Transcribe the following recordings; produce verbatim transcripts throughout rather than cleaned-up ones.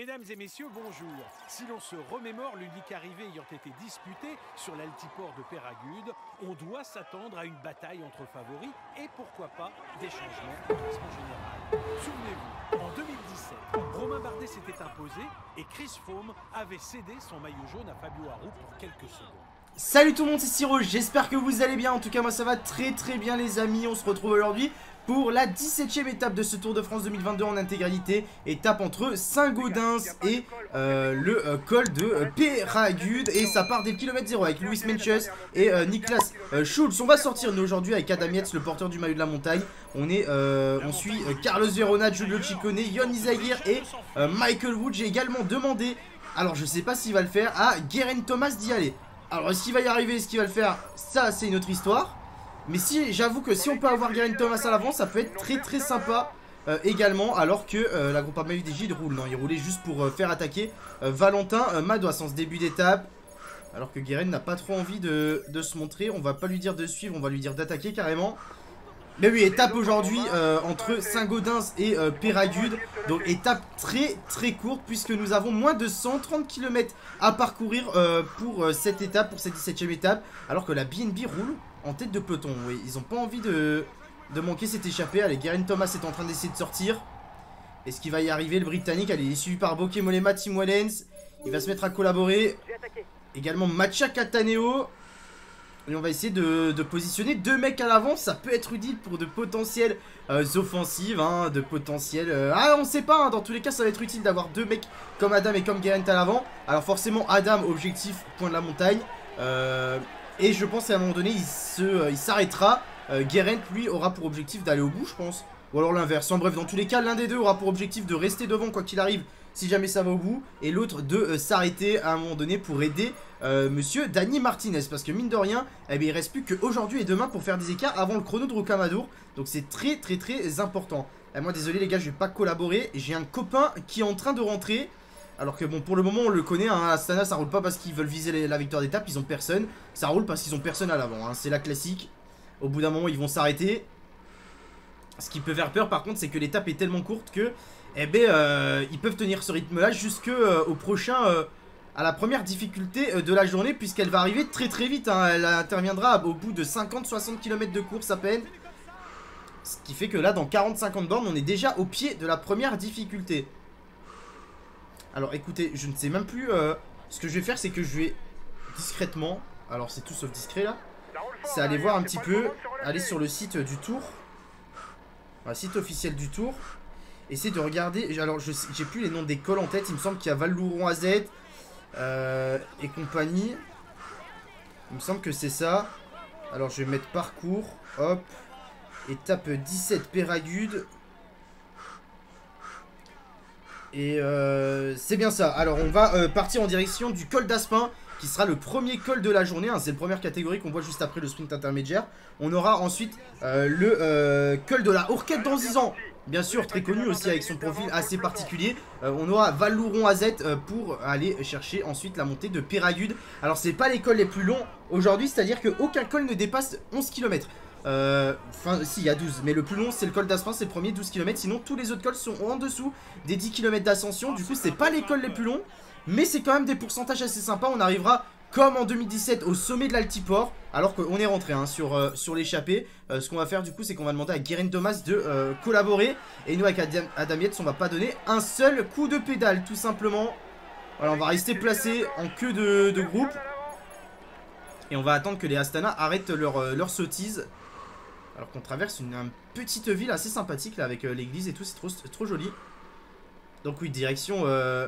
Mesdames et messieurs, bonjour. Si l'on se remémore l'unique arrivée ayant été disputée sur l'altiport de Péragude, on doit s'attendre à une bataille entre favoris et pourquoi pas des changements au classement général. Souvenez-vous, en deux mille dix-sept, Romain Bardet s'était imposé et Chris Froome avait cédé son maillot jaune à Fabio Aru pour quelques secondes. Salut tout le monde, c'est Siro, j'espère que vous allez bien. En tout cas moi ça va très très bien les amis. On se retrouve aujourd'hui pour la dix-septième étape de ce Tour de France deux mille vingt-deux en intégralité. Étape entre Saint-Gaudens et euh, le euh, col de euh, Péragude. Et ça part dès le kilomètre zéro avec Louis Meintjes et euh, Niklas euh, Schulz. On va sortir nous aujourd'hui avec Adam Yates, le porteur du maillot de la montagne. On est, euh, on suit euh, Carlos Verona, Giulio Ciccone, Ion Izagirre et euh, Michael Wood. J'ai également demandé, alors je sais pas s'il va le faire, à Geraint Thomas d'y aller. Alors est-ce qu'il va y arriver, est-ce qu'il va le faire? Ça c'est une autre histoire. Mais si, j'avoue que si on peut avoir Geraint Thomas à l'avant, ça peut être très très sympa euh, également. Alors que euh, la Groupama U D J il roule, non, il roulait juste pour euh, faire attaquer euh, Valentin euh, Madouas en ce début d'étape. Alors que Geraint n'a pas trop envie de, de se montrer. On va pas lui dire de suivre, on va lui dire d'attaquer carrément. Mais oui, étape aujourd'hui euh, entre Saint-Gaudens et euh, Péragude. Donc étape très très courte puisque nous avons moins de cent trente kilomètres à parcourir euh, pour euh, cette étape, pour cette dix-septième étape. Alors que la B N B roule en tête de peloton. Oui, ils n'ont pas envie de, de manquer cette échappée. Allez, Geraint Thomas est en train d'essayer de sortir. Est-ce qu'il va y arriver le Britannique? Allez, il est suivi par Bokeh Mollema, Tim Wellens. Il va se mettre à collaborer. Également Mattia Cattaneo. Et on va essayer de, de positionner deux mecs à l'avant. Ça peut être utile pour de potentielles euh, offensives, hein, de potentielles... Euh... Ah, on sait pas, hein, dans tous les cas, ça va être utile d'avoir deux mecs comme Adam et comme Geraint à l'avant. Alors forcément, Adam, objectif, point de la montagne. Euh, et je pense qu'à un moment donné, il se, euh, il s'arrêtera. Euh, Geraint, lui, aura pour objectif d'aller au bout, je pense. Ou alors l'inverse. En bref, dans tous les cas, l'un des deux aura pour objectif de rester devant, quoi qu'il arrive, si jamais ça va au bout. Et l'autre de euh, s'arrêter à un moment donné pour aider... Euh, monsieur Dani Martinez, parce que mine de rien eh bien, il reste plus qu'aujourd'hui et demain pour faire des écarts avant le chrono de Rocamadour. Donc c'est très très très important. Et moi désolé les gars, je vais pas collaborer. J'ai un copain qui est en train de rentrer. Alors que bon, pour le moment on le connaît, hein, Astana ça roule pas parce qu'ils veulent viser les, la victoire d'étape. Ils ont personne, ça roule parce qu'ils ont personne à l'avant, hein. C'est la classique. Au bout d'un moment ils vont s'arrêter. Ce qui peut faire peur par contre, c'est que l'étape est tellement courte que eh ben, euh, ils peuvent tenir ce rythme là jusque euh, au prochain euh, à la première difficulté de la journée, puisqu'elle va arriver très très vite, hein. Elle interviendra au bout de cinquante à soixante kilomètres de course à peine. Ce qui fait que là dans quarante à cinquante bornes on est déjà au pied de la première difficulté. Alors écoutez, je ne sais même plus euh, ce que je vais faire, c'est que je vais discrètement, alors c'est tout sauf discret là, c'est aller voir un petit peu, aller sur le site du Tour, le site officiel du Tour, essayer de regarder. Alors je j'ai plus les noms des cols en tête, il me semble qu'il y a Val-Louron-A Z Euh, et compagnie. Il me semble que c'est ça. Alors je vais mettre parcours. Hop. Étape dix-sept Péragude. Et euh, c'est bien ça. Alors on va euh, partir en direction du col d'Aspin, qui sera le premier col de la journée, hein. C'est la première catégorie qu'on voit juste après le sprint intermédiaire. On aura ensuite euh, le euh, col de la Hourquette d'Anzizan, bien sûr très connu aussi avec son profil assez particulier. euh, On aura Val-Louron-A Z euh, pour aller chercher ensuite la montée de Péragude. Alors c'est pas les cols les plus longs aujourd'hui, c'est à dire qu'aucun col ne dépasse onze kilomètres. Euh, enfin si, il y a douze, mais le plus long c'est le col d'Aspin, c'est le premier, douze kilomètres. Sinon tous les autres cols sont en dessous des dix kilomètres d'ascension. Du coup c'est pas les cols les plus longs, mais c'est quand même des pourcentages assez sympas. On arrivera comme en deux mille dix-sept au sommet de l'altiport, alors qu'on est rentré hein, sur, euh, sur l'échappée. euh, Ce qu'on va faire du coup c'est qu'on va demander à Geraint Thomas de euh, collaborer. Et nous avec Adam, Adam Yates on va pas donner un seul coup de pédale tout simplement. Voilà, on va rester placé en queue de, de groupe. Et on va attendre que les Astana arrêtent leur, euh, leur sottise. Alors qu'on traverse une, une petite ville assez sympathique là avec euh, l'église et tout, c'est trop, trop joli. Donc oui, direction euh,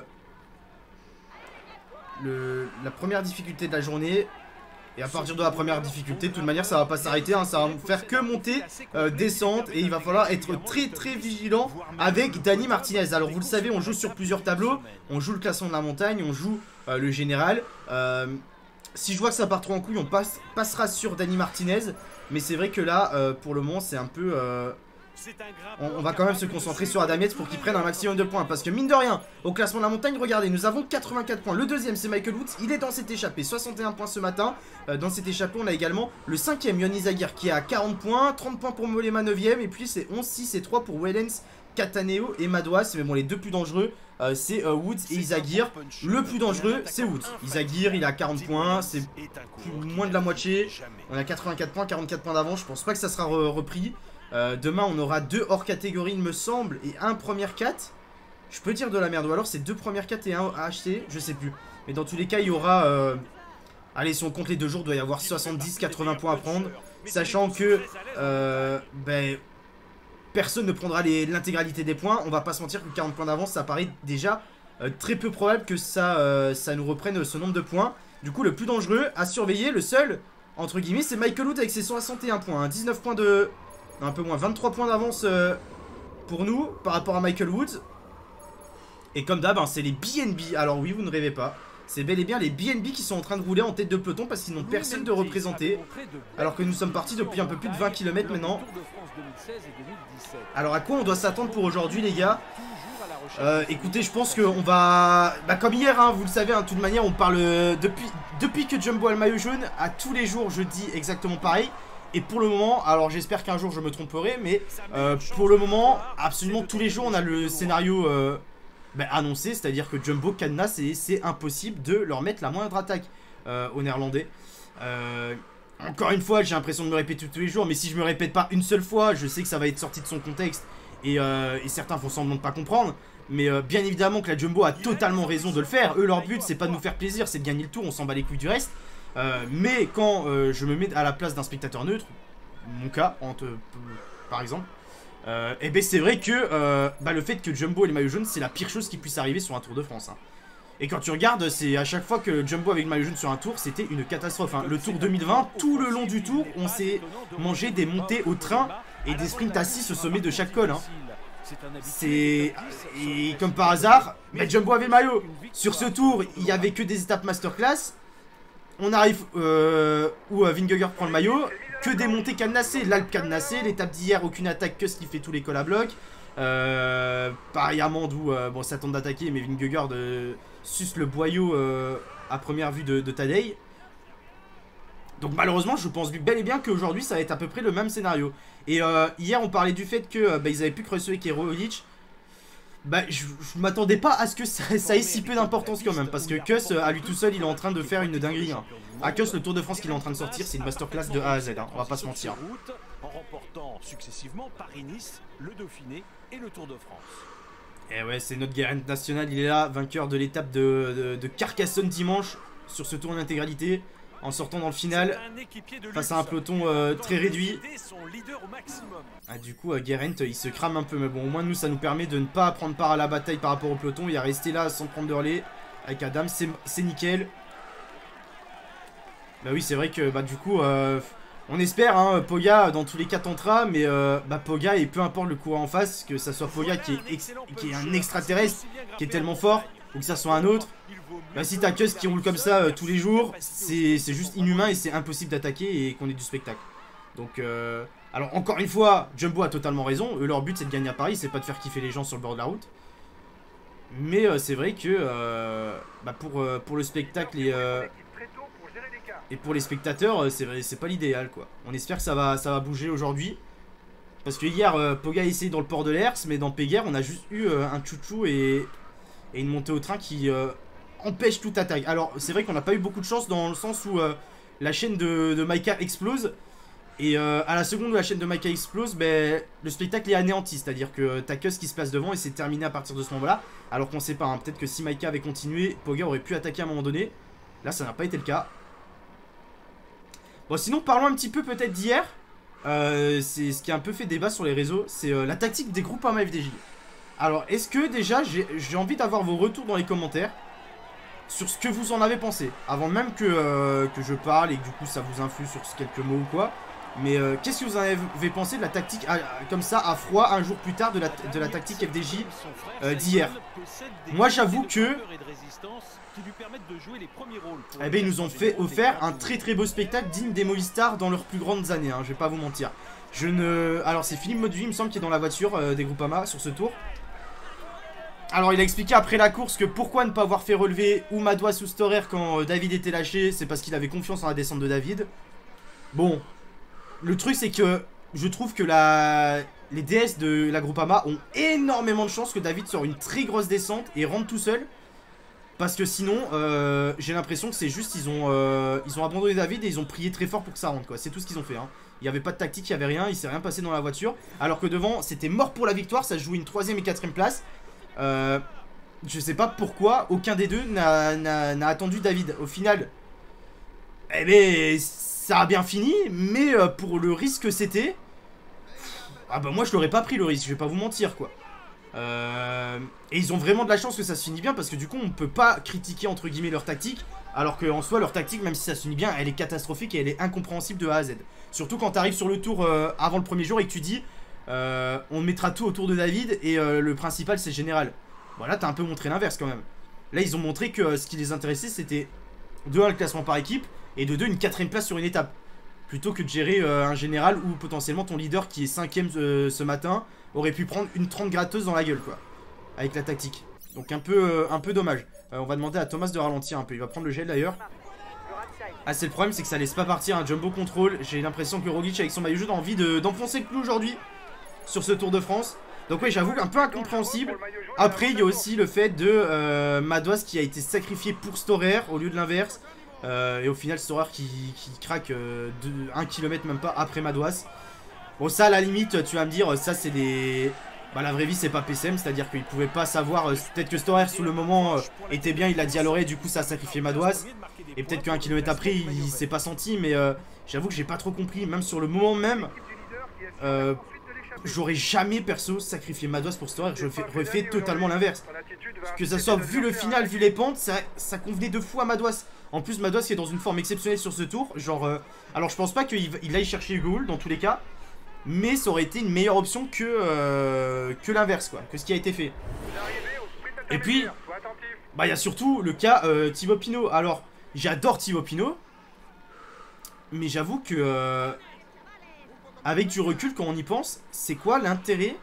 le, la première difficulté de la journée. Et à partir de la première difficulté, de toute manière ça va pas s'arrêter, hein, ça va faire que monter, euh, descente. Et il va falloir être très très vigilant avec Dani Martinez. Alors vous le savez, on joue sur plusieurs tableaux. On joue le classement de la montagne, on joue euh, le général. euh, Si je vois que ça part trop en couille, on passe, passera sur Dani Martinez. Mais c'est vrai que là, euh, pour le moment, c'est un peu... Euh, on, on va quand même se concentrer sur Adam Yates pour qu'il prenne un maximum de points. Parce que mine de rien, au classement de la montagne, regardez, nous avons quatre-vingt-quatre points. Le deuxième, c'est Michael Woods, il est dans cette échappée, soixante et un points ce matin. euh, Dans cette échappée, on a également le cinquième, Ion Izagirre, qui est à quarante points. Trente points pour Mollema, neuvième. Et puis c'est onze, six et trois pour Wellens Kataneo et Madouas. Mais bon, les deux plus dangereux, euh, c'est euh, Woods et Izagir. Le plus dangereux, c'est Woods. Izagir, il a quarante points, c'est moins de la moitié. On a quatre-vingt-quatre points, quarante-quatre points d'avance. Je pense pas que ça sera re repris. Euh, demain, on aura deux hors catégorie, il me semble, et un première quatre. Je peux dire de la merde, ou alors c'est deux premières quatre et un à acheter, je sais plus. Mais dans tous les cas, il y aura... Euh... Allez, si on compte les deux jours, il doit y avoir soixante-dix quatre-vingts points à prendre. Sachant que... Euh... Ben... Personne ne prendra l'intégralité des points. On va pas se mentir que quarante points d'avance, ça paraît déjà euh, très peu probable que ça, euh, ça nous reprenne ce nombre de points. Du coup, le plus dangereux à surveiller, le seul, entre guillemets, c'est Michael Wood avec ses soixante et un points. Hein. dix-neuf points de... Non, un peu moins, vingt-trois points d'avance euh, pour nous par rapport à Michael Wood. Et comme d'hab, hein, c'est les B N B. Alors oui, vous ne rêvez pas. C'est bel et bien les B N B qui sont en train de rouler en tête de peloton parce qu'ils n'ont personne de représenté. Alors que nous sommes partis depuis un peu plus de vingt kilomètres maintenant. Alors à quoi on doit s'attendre pour aujourd'hui les gars? euh, Écoutez, je pense qu'on va... Bah comme hier, hein, vous le savez, hein, de toute manière on parle... Depuis, depuis que Jumbo a le maillot jaune, à tous les jours je dis exactement pareil. Et pour le moment, alors j'espère qu'un jour je me tromperai, mais euh, pour le moment, absolument tous les jours on a le scénario... Euh, Bah, annoncé, c'est-à-dire que Jumbo cadenasse et c'est impossible de leur mettre la moindre attaque euh, aux Néerlandais. Euh, encore une fois, j'ai l'impression de me répéter tous les jours, mais si je me répète pas une seule fois, je sais que ça va être sorti de son contexte et, euh, et certains font semblant de pas comprendre. Mais euh, bien évidemment que la Jumbo a totalement raison de le faire. Eux, leur but, c'est pas de nous faire plaisir, c'est de gagner le tour, on s'en bat les couilles du reste. Euh, mais quand euh, je me mets à la place d'un spectateur neutre, mon cas, entre, par exemple, Euh, et ben c'est vrai que euh, bah, le fait que Jumbo ait le maillot jaune, c'est la pire chose qui puisse arriver sur un Tour de France. Hein. Et quand tu regardes, c'est à chaque fois que Jumbo avait le maillot jaune sur un tour, c'était une catastrophe. Hein. Le Tour deux mille vingt, tout le long du tour, on s'est mangé des montées au train et des sprints à six au sommet de chaque col. Hein. C'est... Et comme par hasard, bah, Jumbo avait le maillot. Sur ce tour, il n'y avait que des étapes masterclass. On arrive euh, où Vingegaard prend le maillot. Que des montées cadenassées, l'Alpe cadenassée, l'étape d'hier, aucune attaque, que ce qui fait tous les cols à bloc. Euh, pareil à Mende où euh, bon, ça tente d'attaquer, mais Vingegaard euh, suce le boyau euh, à première vue de, de Tadej. Donc malheureusement, je pense bel et bien qu'aujourd'hui, ça va être à peu près le même scénario. Et euh, hier, on parlait du fait que euh, bah, ils avaient plus Kreutzwijk et Roglic. Bah, je, je m'attendais pas à ce que ça, ça ait si peu d'importance quand même, parce que Kuss, à lui tout seul, il est en train de faire une dinguerie. Hein. À Kuss, le Tour de France qu'il est en train de sortir, c'est une masterclass de A à Z, hein, on va pas se mentir. En remportant successivement Paris-Nice, le Dauphiné et le Tour de France. Et ouais, c'est notre Geraint national, il est là, vainqueur de l'étape de, de, de Carcassonne dimanche, sur ce tour en intégralité, en sortant dans le final, face à un peloton euh, très réduit. Ah, du coup, euh, Geraint, il se crame un peu, mais bon, au moins nous, ça nous permet de ne pas prendre part à la bataille par rapport au peloton, il a resté là sans prendre de relais, avec Adam, c'est nickel. Bah oui, c'est vrai que, bah du coup, euh, on espère, hein, Poga, dans tous les cas, tentera, mais euh, bah Poga, et peu importe le coureur en face, que ça soit Poga qui est, ex qui est un extraterrestre, qui est tellement fort, ou que ça soit un autre, bah si t'as Kuss qui roule comme ça euh, tous les jours, c'est juste inhumain et c'est impossible d'attaquer et qu'on ait du spectacle. Donc, euh, alors encore une fois, Jumbo a totalement raison, eux leur but c'est de gagner à Paris, c'est pas de faire kiffer les gens sur le bord de la route. Mais euh, c'est vrai que, euh, bah pour, euh, pour le spectacle et... Euh, Et pour les spectateurs, c'est pas l'idéal quoi. On espère que ça va, ça va bouger aujourd'hui. Parce que hier, euh, Poga a essayé dans le port de l'Hers, mais dans Péguerre, on a juste eu euh, un chouchou et, et une montée au train qui euh, empêche toute attaque. Alors, c'est vrai qu'on n'a pas eu beaucoup de chance dans le sens où euh, la chaîne de, de Maïka explose. Et euh, à la seconde où la chaîne de Maïka explose, ben, le spectacle est anéanti. C'est-à-dire que t'as Kuss qui se place devant et c'est terminé à partir de ce moment-là. Alors qu'on sait pas, hein, peut-être que si Maïka avait continué, Poga aurait pu attaquer à un moment donné. Là, ça n'a pas été le cas. Bon, sinon, parlons un petit peu peut-être d'hier. Euh, c'est ce qui a un peu fait débat sur les réseaux. C'est euh, la tactique des Groupama F D J. Alors, est-ce que déjà, j'ai envie d'avoir vos retours dans les commentaires sur ce que vous en avez pensé, avant même que, euh, que je parle et que du coup ça vous influe sur quelques mots ou quoi. Mais euh, qu'est-ce que vous en avez pensé de la tactique à, comme ça à froid un jour plus tard de la, de la tactique F D J euh, d'hier? Moi j'avoue que eh ben, ils nous ont fait offert un très très beau spectacle digne des Movistar dans leurs plus grandes années, hein, je vais pas vous mentir. Je ne... Alors c'est Philippe Modevie il me semble qui est dans la voiture euh, des Groupama sur ce tour. Alors il a expliqué après la course que pourquoi ne pas avoir fait relever ou Madouas ou Storer quand euh, David était lâché, c'est parce qu'il avait confiance en la descente de David. Bon, le truc c'est que je trouve que la... les D S de la Groupama ont énormément de chance que David sort une très grosse descente et rentre tout seul. Parce que sinon, euh, j'ai l'impression que c'est juste, ils ont, euh, ils ont abandonné David et ils ont prié très fort pour que ça rentre, quoi. C'est tout ce qu'ils ont fait, hein. Il n'y avait pas de tactique, il n'y avait rien, il s'est rien passé dans la voiture. Alors que devant, c'était mort pour la victoire, ça jouait une troisième et quatrième place. Euh, je sais pas pourquoi, aucun des deux n'a attendu David. Au final, eh ben, ça a bien fini, mais euh, pour le risque que c'était, ah bah moi je l'aurais pas pris le risque, je vais pas vous mentir, quoi. Euh, et ils ont vraiment de la chance que ça se finit bien parce que du coup on peut pas critiquer entre guillemets leur tactique, alors qu'en soi leur tactique, même si ça se finit bien, elle est catastrophique et elle est incompréhensible de A à Z. Surtout quand tu arrives sur le tour euh, avant le premier jour et que tu dis euh, on mettra tout autour de David et euh, le principal c'est général. Voilà, t'as un peu montré l'inverse quand même. Là ils ont montré que euh, ce qui les intéressait c'était de un le classement par équipe et de deux une quatrième place sur une étape, plutôt que de gérer euh, un général où potentiellement ton leader qui est cinquième euh, ce matin aurait pu prendre une trente gratteuse dans la gueule, quoi, avec la tactique. Donc un peu, euh, un peu dommage. euh, On va demander à Thomas de ralentir un peu. Il va prendre le gel d'ailleurs. Ah, c'est le problème, c'est que ça laisse pas partir un jumbo control. J'ai l'impression que Roglic avec son maillot jaune a envie d'enfoncer de, le clou aujourd'hui sur ce Tour de France. Donc ouais, j'avoue un peu incompréhensible. Après il y a aussi le fait de euh, Madouas qui a été sacrifié pour Storer au lieu de l'inverse. euh, Et au final Storer qui, qui craque euh, un kilomètre même pas après Madouas. Bon, ça à la limite tu vas me dire, ça c'est des... Bah la vraie vie c'est pas P C M, c'est à dire qu'il pouvait pas savoir, euh, peut-être que Storer sous le moment euh, était bien, il a dit à l'oreille, du coup ça a sacrifié Madouas. Et peut-être qu'un kilomètre après il, il s'est pas senti, mais euh, j'avoue que j'ai pas trop compris, même sur le moment même. euh, J'aurais jamais perso sacrifié Madouas pour Storer, je refais totalement l'inverse. Que ça soit vu le final, vu les pentes, ça, ça convenait de fou à Madouas. En plus Madouas qui est dans une forme exceptionnelle sur ce tour, genre... Euh, alors je pense pas qu'il il aille chercher Hugo Hull dans tous les cas, mais ça aurait été une meilleure option que, euh, que l'inverse, quoi, que ce qui a été fait. Et puis, bah il y a surtout le cas euh, Thibaut Pinot. Alors, j'adore Thibaut Pinot, mais j'avoue que, euh, avec du recul, quand on y pense, c'est quoi l'intérêt?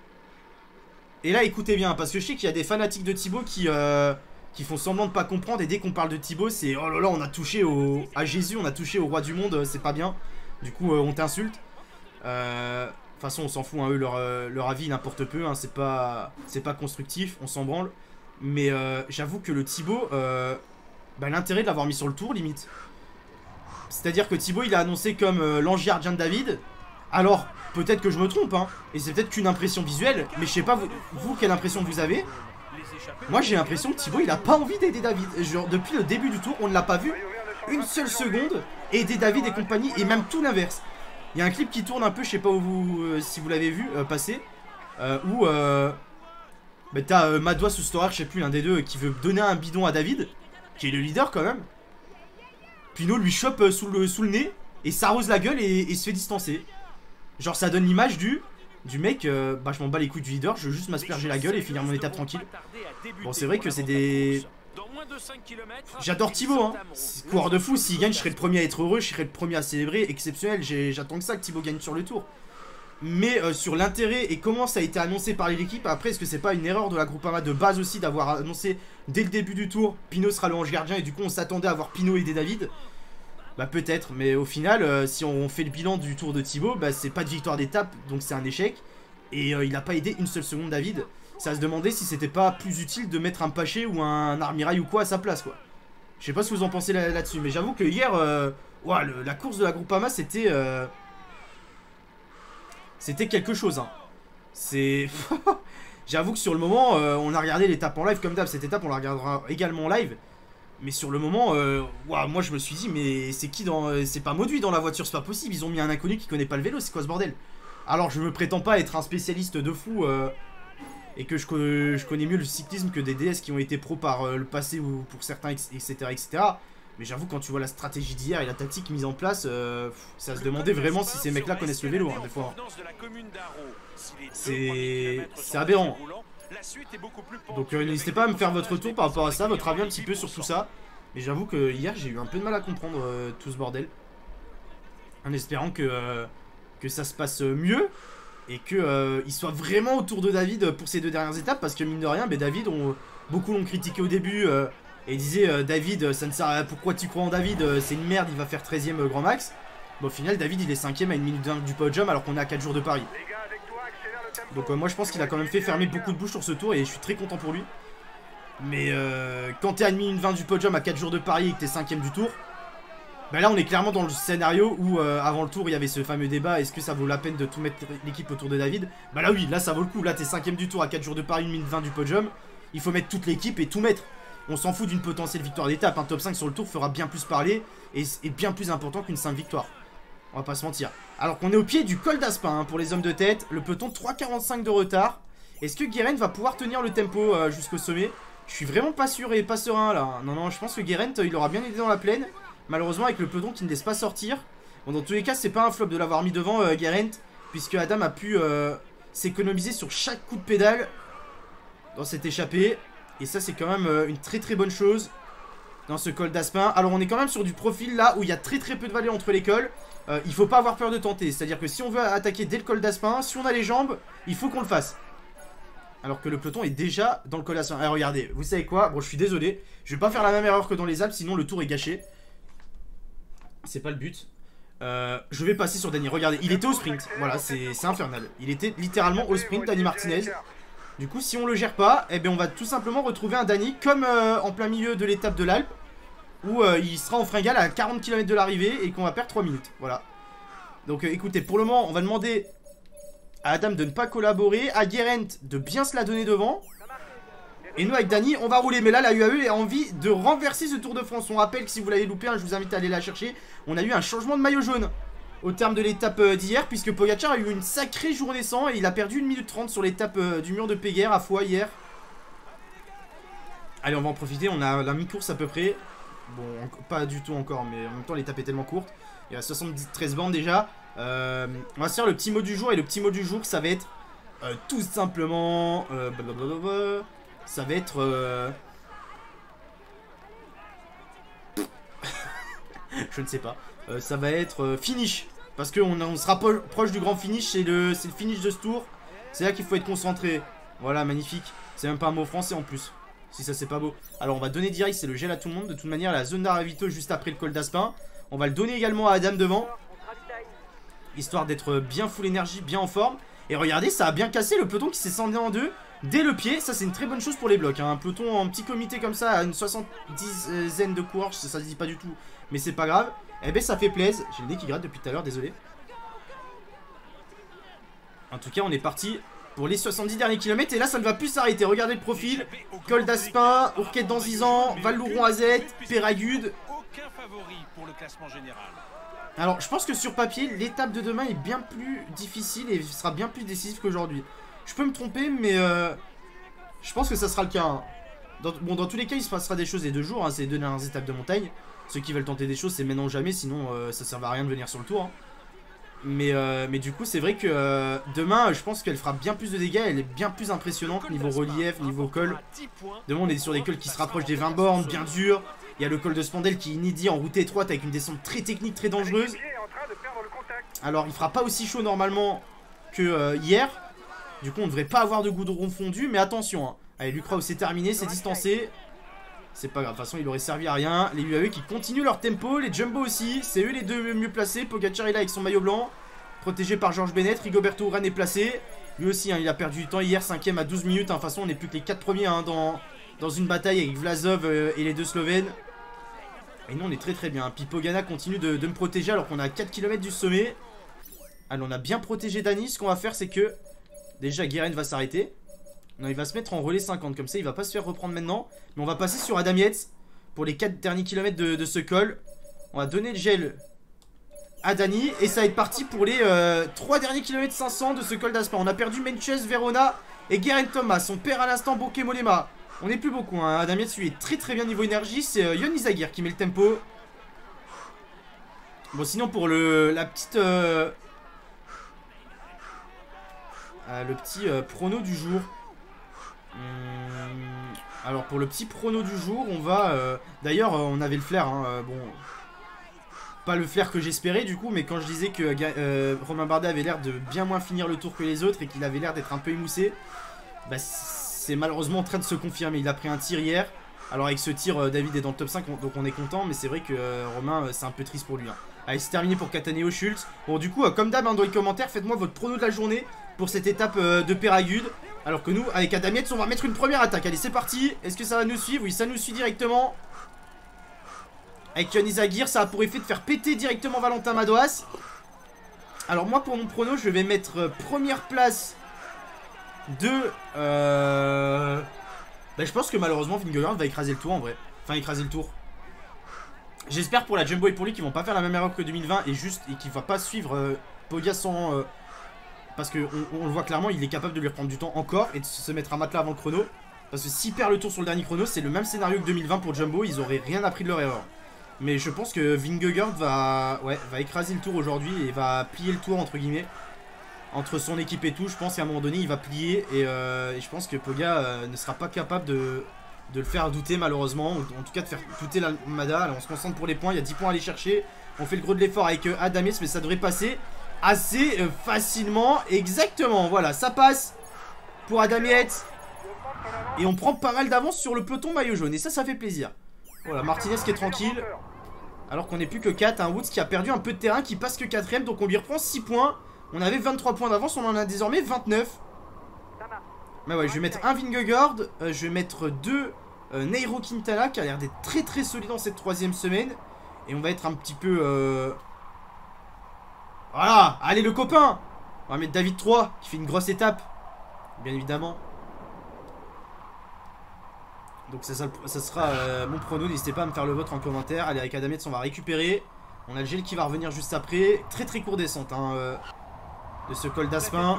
Et là, écoutez bien, parce que je sais qu'il y a des fanatiques de Thibaut qui, euh, qui font semblant de pas comprendre, et dès qu'on parle de Thibaut, c'est oh là là, on a touché au, à Jésus, on a touché au roi du monde, c'est pas bien. Du coup, euh, on t'insulte. Euh, de toute façon on s'en fout, hein, eux leur, euh, leur avis n'importe peu, hein, c'est pas, pas constructif, on s'en branle. Mais euh, j'avoue que le Thibaut, euh, bah, l'intérêt de l'avoir mis sur le tour limite, c'est à dire que Thibaut il a annoncé comme euh, l'ange gardien de David. Alors peut-être que je me trompe, hein, et c'est peut-être qu'une impression visuelle, mais je sais pas vous, vous quelle impression vous avez. Moi j'ai l'impression que Thibaut il a pas envie d'aider David. Genre depuis le début du tour on ne l'a pas vu une seule seconde aider David et compagnie, et même tout l'inverse. Il y a un clip qui tourne un peu, je sais pas où vous, euh, si vous l'avez vu euh, passer, euh, où euh, bah, t'as euh, Madouas ou Storer, je sais plus, l'un des deux, qui veut donner un bidon à David, qui est le leader quand même. Pinot lui chope euh, sous, le, sous le nez et s'arrose la gueule et, et se fait distancer. Genre ça donne l'image du, du mec, euh, bah je m'en bats les couilles du leader, je veux juste m'asperger la gueule et finir mon étape tranquille. Bon c'est vrai que c'est des... J'adore Thibaut, hein. Coureur de fou, s'il gagne je serai le premier à être heureux, je serai le premier à célébrer, exceptionnel, j'attends que ça, que Thibaut gagne sur le tour. Mais euh, sur l'intérêt et comment ça a été annoncé par l'équipe, après est-ce que c'est pas une erreur de la Groupama de base aussi d'avoir annoncé dès le début du tour Pinot sera le ange gardien et du coup on s'attendait à voir Pinot aider David? Bah peut-être, mais au final euh, si on fait le bilan du tour de Thibaut, bah c'est pas de victoire d'étape, donc c'est un échec. Et euh, il a pas aidé une seule seconde David. Ça se demandait si c'était pas plus utile de mettre un Paché ou un Armirail ou quoi à sa place, quoi. Je sais pas ce que vous en pensez là-dessus, là mais j'avoue que hier, euh, ouais, le, la course de la Groupama, c'était... Euh, c'était quelque chose, hein. C'est... J'avoue que sur le moment, euh, on a regardé l'étape en live comme d'hab. Cette étape, on la regardera également en live. Mais sur le moment, euh, ouais, moi je me suis dit, mais c'est qui dans... C'est pas Mauduit dans la voiture, c'est pas possible. Ils ont mis un inconnu qui connaît pas le vélo, c'est quoi ce bordel? Alors je me prétends pas être un spécialiste de fou... Euh, et que je, je connais mieux le cyclisme que des D S qui ont été pros par euh, le passé ou pour certains, et cetera et cetera. Mais j'avoue, quand tu vois la stratégie d'hier et la tactique mise en place, euh, ça se demandait vraiment si ces mecs-là connaissent le vélo, hein, des fois. C'est aberrant. Donc euh, n'hésitez pas à me faire votre retour par rapport à ça, votre avis un petit peu sur tout ça. Mais j'avoue que hier, j'ai eu un peu de mal à comprendre euh, tout ce bordel. En espérant que, euh, que ça se passe mieux. Et qu'il euh, soit vraiment autour de David pour ces deux dernières étapes. Parce que mine de rien, mais David, on, beaucoup l'ont critiqué au début. Euh, et disaient euh, David, ça ne sert à, pourquoi tu crois en David? C'est une merde, il va faire treizième grand max. Bon, au final, David il est cinquième à une minute vingt du podium alors qu'on est à quatre jours de Paris. Donc euh, moi je pense qu'il a quand même fait fermer beaucoup de bouches sur ce tour et je suis très content pour lui. Mais euh, quand t'es à une minute vingt du podium à quatre jours de Paris et que t'es cinquième du tour, bah là on est clairement dans le scénario où euh, avant le tour il y avait ce fameux débat, est-ce que ça vaut la peine de tout mettre l'équipe autour de David? Bah là oui, là ça vaut le coup, là t'es cinquième du tour à quatre jours de Paris, une minute vingt du podium, il faut mettre toute l'équipe et tout mettre. On s'en fout d'une potentielle victoire d'étape, un top cinq sur le tour fera bien plus parler et est bien plus important qu'une simple victoire. On va pas se mentir. Alors qu'on est au pied du col d'Aspin hein, pour les hommes de tête. Le peloton trois quarante-cinq de retard. Est-ce que Guérin va pouvoir tenir le tempo euh, jusqu'au sommet? Je suis vraiment pas sûr et pas serein là. Non, non, je pense que Guérin il aura bien aidé dans la plaine. Malheureusement avec le peloton qui ne laisse pas sortir. Bon, dans tous les cas, c'est pas un flop de l'avoir mis devant euh, Guérin, puisque Adam a pu euh, s'économiser sur chaque coup de pédale dans cette échappée. Et ça, c'est quand même euh, une très très bonne chose dans ce col d'Aspin. Alors, on est quand même sur du profil là où il y a très très peu de vallée entre les cols. Euh, il faut pas avoir peur de tenter, c'est-à-dire que si on veut attaquer dès le col d'Aspin, si on a les jambes, il faut qu'on le fasse. Alors que le peloton est déjà dans le col d'Aspin. Eh, regardez, vous savez quoi? Bon, je suis désolé, je vais pas faire la même erreur que dans les Alpes, sinon le tour est gâché. C'est pas le but. Euh, je vais passer sur Dani, regardez, il était au sprint, voilà, c'est infernal. Il était littéralement au sprint, Dani Martinez. Du coup, si on le gère pas, eh bien on va tout simplement retrouver un Dani comme euh, en plein milieu de l'étape de l'Alpe, où euh, il sera en fringale à quarante kilomètres de l'arrivée et qu'on va perdre trois minutes. Voilà. Donc euh, écoutez, pour le moment, on va demander à Adam de ne pas collaborer, à Guérin de bien se la donner devant. Et nous, avec Dani, on va rouler. Mais là, la U A E a envie de renverser ce Tour de France. On rappelle que si vous l'avez loupé, hein, je vous invite à aller la chercher. On a eu un changement de maillot jaune au terme de l'étape euh, d'hier, puisque Pogacar a eu une sacrée journée sans et il a perdu une minute trente sur l'étape euh, du mur de Péguerre à Foix hier. Allez, on va en profiter. On a la mi-course à peu près. Bon, pas du tout encore, mais en même temps l'étape est tellement courte. Il y a soixante-treize bornes déjà. euh, On va se faire le petit mot du jour. Et le petit mot du jour, ça va être euh, tout simplement euh, blablabla, ça va être euh... je ne sais pas, euh, ça va être euh, finish. Parce qu'on on sera proche du grand finish. C'est le, le finish de ce tour. C'est là qu'il faut être concentré. Voilà, magnifique. C'est même pas un mot français en plus. Si ça c'est pas beau. Alors on va donner direct, c'est le gel à tout le monde. De toute manière la zone d'Aravito juste après le col d'Aspin. On va le donner également à Adam devant, histoire d'être bien full énergie, bien en forme. Et regardez, ça a bien cassé le peloton qui s'est scindé en deux dès le pied. Ça c'est une très bonne chose pour les blocs hein. Un peloton en petit comité comme ça à une soixante-dizaine de coureurs, ça se dit pas du tout, mais c'est pas grave. Eh ben ça fait plaisir. J'ai le nez qui gratte depuis tout à l'heure, désolé. En tout cas on est parti pour les soixante-dix derniers kilomètres. Et là ça ne va plus s'arrêter. Regardez le profil. Col d'Aspin, Ourquette d'Anzizan, Val-Louron-Azette, Péragude. Aucun favori pour le classement général. Alors je pense que sur papier l'étape de demain est bien plus difficile et sera bien plus décisive qu'aujourd'hui. Je peux me tromper mais euh, je pense que ça sera le cas hein. dans, Bon dans tous les cas il se passera des choses les deux jours hein, c'est les deux dernières étapes de montagne. Ceux qui veulent tenter des choses c'est maintenant ou jamais. Sinon euh, ça sert à rien de venir sur le tour hein. Mais, euh, mais du coup c'est vrai que euh, demain je pense qu'elle fera bien plus de dégâts. Elle est bien plus impressionnante niveau relief, niveau col. Demain on est sur des cols qui se rapprochent des vingt bornes, bien durs. Il y a le col de Spandel qui est inédit en route étroite avec une descente très technique, très dangereuse. Alors il fera pas aussi chaud normalement que euh, hier. Du coup on ne devrait pas avoir de goudron fondu. Mais attention hein. Allez Lucraus c'est terminé, c'est distancé. C'est pas grave, de toute façon il aurait servi à rien. Les U A E qui continuent leur tempo, les Jumbo aussi. C'est eux les deux mieux placés. Pogacar est là avec son maillot blanc, protégé par Georges Bennett. Rigoberto Urán est placé. Lui aussi hein, il a perdu du temps hier, cinquième à douze minutes hein. De toute façon on n'est plus que les quatre premiers hein, dans, dans une bataille avec Vlasov euh, et les deux Slovènes. Et nous on est très très bien. Puis Pogana continue de, de me protéger alors qu'on a quatre kilomètres du sommet. Allez on a bien protégé Dani. Ce qu'on va faire c'est que déjà Guérin va s'arrêter. Non il va se mettre en relais cinquante. Comme ça il va pas se faire reprendre maintenant. Mais on va passer sur Adam Yates pour les quatre derniers kilomètres de, de ce col. On va donner le gel à Dani. Et ça va être parti pour les euh, trois derniers kilomètres cinq cents de ce col d'Aspin. On a perdu Menches, Verona et Guérin Thomas. On perd à l'instant Bokeh Mollema. On n'est plus beaucoup hein. Adam Yates lui est très très bien niveau énergie. C'est euh, Yon Izagirre qui met le tempo. Bon sinon pour le la petite euh, euh, le petit euh, prono du jour. Hum, alors pour le petit prono du jour on va euh, d'ailleurs euh, on avait le flair hein, euh, bon pas le flair que j'espérais du coup, mais quand je disais que euh, Romain Bardet avait l'air de bien moins finir le tour que les autres et qu'il avait l'air d'être un peu émoussé, bah c'est malheureusement en train de se confirmer. Il a pris un tir hier. Alors avec ce tir euh, David est dans le top cinq donc on est content, mais c'est vrai que euh, Romain euh, c'est un peu triste pour lui hein. Allez, c'est terminé pour Cataneo Schultz. Bon, du coup, euh, comme d'hab, hein, dans les commentaires, faites-moi votre prono de la journée pour cette étape euh, de Péragude. Alors que nous, avec Adamietz, on va mettre une première attaque. Allez, c'est parti. Est-ce que ça va nous suivre? Oui, ça nous suit directement. Avec Yon Izagirre, ça a pour effet de faire péter directement Valentin Madouas. Alors moi, pour mon prono, je vais mettre euh, première place de... Euh... Bah, je pense que malheureusement, Vingegaard va écraser le tour en vrai. Enfin, écraser le tour. J'espère pour la Jumbo et pour lui qu'ils vont pas faire la même erreur que deux mille vingt et juste et qu'il va pas suivre euh, Pogba sans... Euh, parce qu'on on le voit clairement, il est capable de lui reprendre du temps encore et de se mettre à matelas avant le chrono. Parce que s'il perd le tour sur le dernier chrono, c'est le même scénario que deux mille vingt pour Jumbo, ils auraient rien appris de leur erreur. Mais je pense que Vingegaard va, ouais, va écraser le tour aujourd'hui et va plier le tour entre guillemets. Entre son équipe et tout, je pense qu'à un moment donné il va plier et, euh, et je pense que Pogba euh, ne sera pas capable de... de le faire douter malheureusement, ou en tout cas de faire douter la Mada. Alors on se concentre pour les points, il y a dix points à aller chercher. On fait le gros de l'effort avec euh, Adamietz, mais ça devrait passer assez euh, facilement. Exactement, voilà, ça passe pour Adamietz. Et on prend pas mal d'avance sur le peloton maillot jaune, et ça, ça fait plaisir. Voilà, Martinez qui est tranquille. Alors qu'on n'est plus que quatre, un Woods qui a perdu un peu de terrain, qui passe que quatrième, donc on lui reprend six points. On avait vingt-trois points d'avance, on en a désormais vingt-neuf. Mais ouais, je vais mettre un Vingegaard, euh, je vais mettre deux euh, Nairo Quintana qui a l'air d'être très très solide dans cette troisième semaine. Et on va être un petit peu... Euh... Voilà, allez le copain. On va mettre David trois qui fait une grosse étape, bien évidemment. Donc ça, ça, ça sera euh, mon prono, n'hésitez pas à me faire le vôtre en commentaire. Allez, avec Adamietz on va récupérer. On a le gel qui va revenir juste après. Très très court descente hein, euh, de ce col d'Aspin.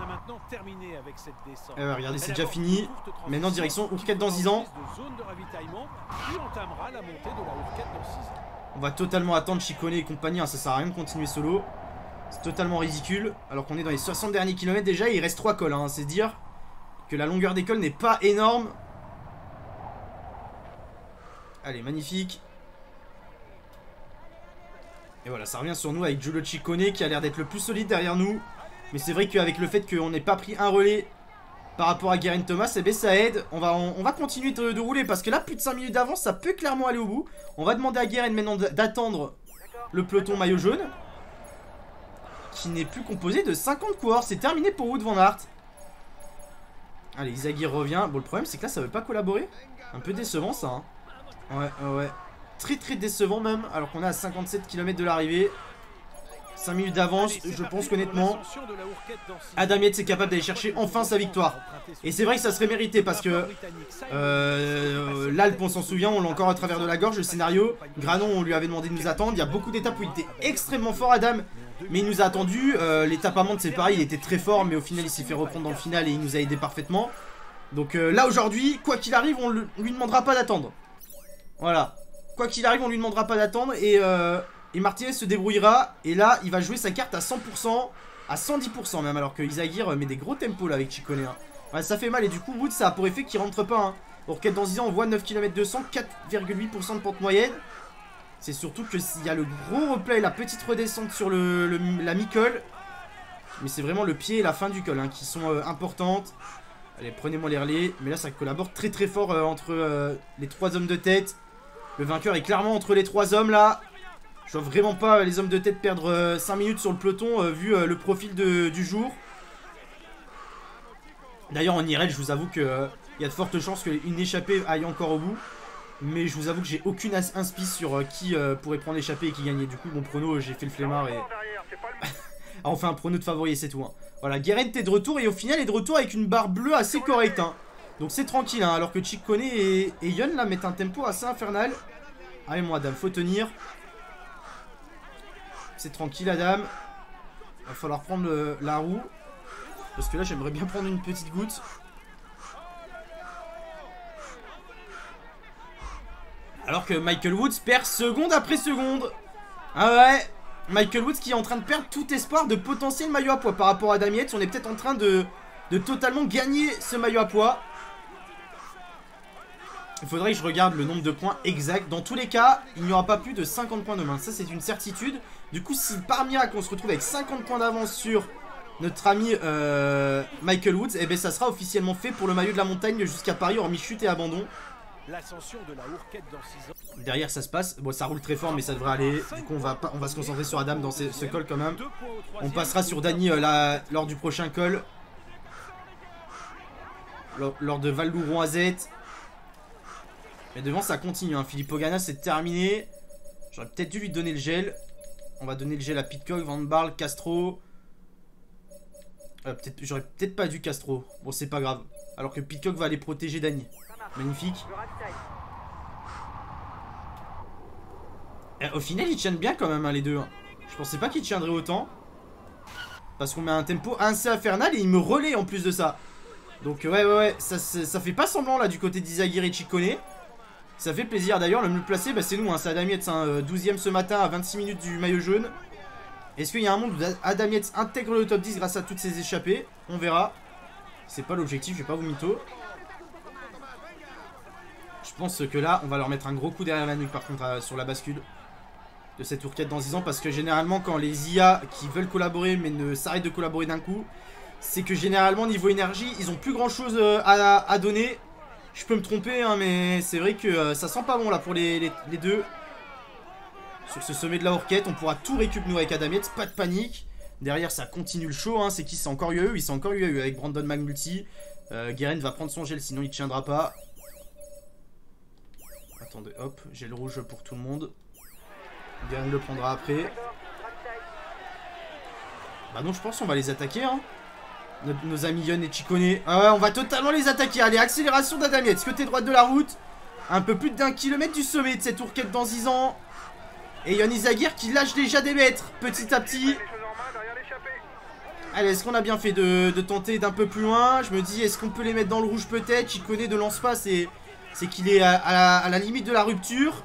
Euh, regardez, c'est déjà fini. Maintenant, direction Ourquette dans Zizan. On va totalement attendre Ciccone et compagnie. Hein, ça sert à rien de continuer solo. C'est totalement ridicule. Alors qu'on est dans les soixante derniers kilomètres déjà. Et il reste trois cols. Hein, c'est dire que la longueur des cols n'est pas énorme. Allez, magnifique. Et voilà, ça revient sur nous avec Giulio Ciccone qui a l'air d'être le plus solide derrière nous. Mais c'est vrai qu'avec le fait qu'on n'ait pas pris un relais par rapport à Geraint Thomas, eh bien ça aide. On va, on, on va continuer de, de rouler parce que là, plus de cinq minutes d'avance, ça peut clairement aller au bout. On va demander à Geraint maintenant d'attendre le peloton maillot jaune qui n'est plus composé de cinquante coureurs. C'est terminé pour Wout van Aert. Allez, Izagirre revient. Bon, le problème, c'est que là, ça veut pas collaborer. Un peu décevant, ça. Hein. Ouais, ouais, ouais. Très, très décevant même. Alors qu'on est à cinquante-sept kilomètres de l'arrivée. cinq minutes d'avance, je pense qu'honnêtement Adamietz est capable d'aller chercher enfin sa victoire. Et c'est vrai que ça serait mérité parce que euh, l'Alpe on s'en souvient, on l'a encore à travers de la gorge. Le scénario, Granon on lui avait demandé de nous attendre. Il y a beaucoup d'étapes où il était extrêmement fort Adam, mais il nous a attendu. euh, L'étape à Mende c'est pareil, il était très fort, mais au final il s'est fait reprendre dans le final et il nous a aidé parfaitement. Donc euh, là aujourd'hui, quoi qu'il arrive, on le, lui demandera pas d'attendre. Voilà, quoi qu'il arrive on lui demandera pas d'attendre. Et euh, Et Martinez se débrouillera. Et là, il va jouer sa carte à cent pour cent. À cent dix pour cent même. Alors que Izagirre met des gros tempos là avec Ciccone. Hein. Ouais, ça fait mal. Et du coup, Wood, ça a pour effet qu'il rentre pas. Hein. Ourquette dans Zizan, on voit neuf kilomètres deux cents. quatre virgule huit pour cent de pente moyenne. C'est surtout que s'il y a le gros replay, la petite redescente sur le, le la mi-col. Mais c'est vraiment le pied et la fin du col hein, qui sont euh, importantes. Allez, prenez-moi les relais. Mais là, ça collabore très très fort euh, entre euh, les trois hommes de tête. Le vainqueur est clairement entre les trois hommes là. Je vois vraiment pas les hommes de tête perdre euh, cinq minutes sur le peloton euh, vu euh, le profil de, du jour. D'ailleurs en I R L je vous avoue qu'il euh, y a de fortes chances qu'une échappée aille encore au bout. Mais je vous avoue que j'ai aucune inspi sur euh, qui euh, pourrait prendre l'échappée et qui gagnait. Du coup mon prono j'ai fait le flemmard et... ah, on fait un prono de favori et c'est tout. Hein. Voilà, Geraint est de retour et au final est de retour avec une barre bleue assez correcte. Hein. Donc c'est tranquille hein, alors que Ciccone et, et Yon là mettent un tempo assez infernal. Allez mon Adam, faut tenir. C'est tranquille Adam. Va falloir prendre le, la roue. Parce que là j'aimerais bien prendre une petite goutte. Alors que Michael Woods perd seconde après seconde. Ah ouais. Michael Woods qui est en train de perdre tout espoir de potentiel maillot à poids. Par rapport à Adamietz, on est peut-être en train de, de totalement gagner ce maillot à poids. Il faudrait que je regarde le nombre de points exact. Dans tous les cas, il n'y aura pas plus de cinquante points demain. Ça, c'est une certitude. Du coup, si par miracle, on se retrouve avec cinquante points d'avance sur notre ami euh, Michael Woods, eh bien, ça sera officiellement fait pour le maillot de la montagne jusqu'à Paris, hormis chute et abandon. L'ascension de la Ourquette dans six ans. Derrière ça se passe. Bon ça roule très fort mais ça devrait aller. Du coup on va, pas, on va se concentrer sur Adam dans ce, ce call quand même. On passera sur Dany euh, là, lors du prochain call. Lors, lors de Val d'Oron A Z. Mais devant ça continue hein. Filippo Ganna c'est terminé. J'aurais peut-être dû lui donner le gel. On va donner le gel à Pidcock, Van Barle, Castro. Euh, peut J'aurais peut-être pas dû Castro. Bon c'est pas grave. Alors que Pidcock va aller protéger Dany. Magnifique. Et au final ils tiennent bien quand même hein, les deux. Je pensais pas qu'ils tiendraient autant. Parce qu'on met un tempo assez infernal et il me relaie en plus de ça. Donc ouais ouais ouais ça, ça fait pas semblant là du côté d'Izaguirre et Ciccone. Ça fait plaisir d'ailleurs. Le mieux placé bah, c'est nous hein, c'est Adam Yates hein, douzième ce matin à vingt-six minutes du maillot jaune. Est-ce qu'il y a un monde où Adam Yates intègre le top dix grâce à toutes ses échappées? On verra. C'est pas l'objectif, je vais pas vous mytho. Je pense que là on va leur mettre un gros coup derrière la nuque par contre euh, sur la bascule de cette tourquette dans dix ans. Parce que généralement quand les I A qui veulent collaborer mais ne s'arrêtent de collaborer d'un coup, c'est que généralement niveau énergie ils ont plus grand chose euh, à, à donner. Je peux me tromper hein, mais c'est vrai que euh, ça sent pas bon là pour les, les, les deux. Sur ce sommet de la Orquette on pourra tout récup nous avec Adam Yates, pas de panique. Derrière ça continue le show hein. C'est qui? C'est encore U A E. Oui c'est encore U A E avec Brandon McNulty. euh, Guerin va prendre son gel sinon il tiendra pas. Attendez hop, gel rouge pour tout le monde. Guerin le prendra après. Bah non je pense qu'on va les attaquer hein. Nos, nos amis Yon et Ciccone. Ah ouais on va totalement les attaquer. Allez accélération d'Adam Yates, côté droite de la route. Un peu plus d'un kilomètre du sommet de cette tourquette dans dix ans. Et Yon Izaguirre qui lâche déjà des mètres petit à petit. Allez est-ce qu'on a bien fait de, de tenter d'un peu plus loin? Je me dis est-ce qu'on peut les mettre dans le rouge peut-être? Ciccone de lance pas c'est qu'il est à, à, la, à la limite de la rupture.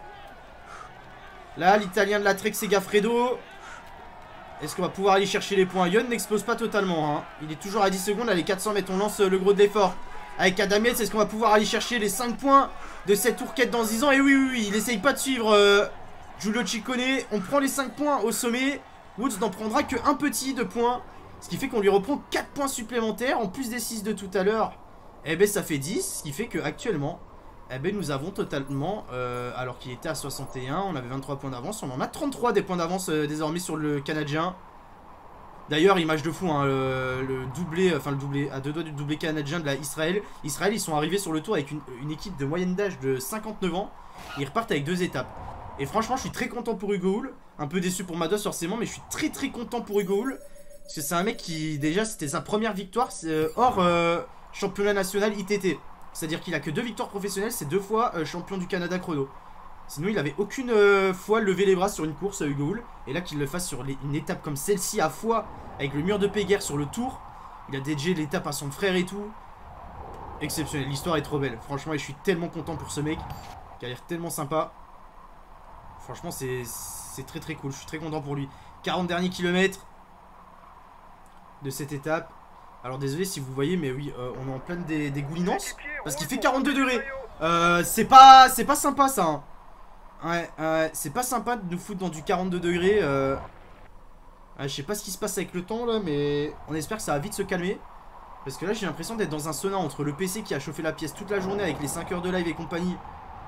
Là l'italien de la Trek Segafredo. Est-ce qu'on va pouvoir aller chercher les points? Yon n'explose pas totalement hein. Il est toujours à dix secondes. Allez quatre cents mètres on lance le gros de l'effort avec Adam Yates. Est-ce qu'on va pouvoir aller chercher les cinq points de cette tourquette dans dix ans? Et oui oui oui il essaye pas de suivre euh, Giulio Ciccone. On prend les cinq points au sommet. Woods n'en prendra que un petit de points. Ce qui fait qu'on lui reprend quatre points supplémentaires. En plus des six de tout à l'heure. Eh ben ça fait dix. Ce qui fait que actuellement eh ben nous avons totalement euh, alors qu'il était à soixante et un. On avait vingt-trois points d'avance. On en a trente-trois des points d'avance euh, désormais sur le Canadien. D'ailleurs image de fou hein, le, le doublé. Enfin le doublé à deux doigts du doublé canadien de la Israël. Israël ils sont arrivés sur le tour avec une, une équipe de moyenne d'âge de cinquante-neuf ans. Ils repartent avec deux étapes. Et franchement je suis très content pour Hugo Hull. Un peu déçu pour Mados forcément. Mais je suis très très content pour Hugo Hull. Parce que c'est un mec qui déjà c'était sa première victoire euh, hors euh, championnat national I T T. C'est à dire qu'il a que deux victoires professionnelles. C'est deux fois euh, champion du Canada chrono. Sinon il avait aucune euh, fois levé les bras sur une course à Hugo Hull. Et là qu'il le fasse sur les, une étape comme celle-ci à fois. Avec le mur de Péguerre sur le tour. Il a dédié l'étape à son frère et tout. Exceptionnel, l'histoire est trop belle. Franchement et je suis tellement content pour ce mec. Qui a l'air tellement sympa. Franchement c'est très très cool. Je suis très content pour lui. quarante derniers kilomètres de cette étape. Alors désolé si vous voyez mais oui euh, on est en pleine des, des goulinances. Parce qu'il fait quarante-deux degrés. euh, C'est pas c'est pas sympa ça hein. Ouais euh, c'est pas sympa de nous foutre dans du quarante-deux degrés euh... ouais, je sais pas ce qui se passe avec le temps là. Mais on espère que ça va vite se calmer. Parce que là j'ai l'impression d'être dans un sauna. Entre le P C qui a chauffé la pièce toute la journée avec les cinq heures de live et compagnie,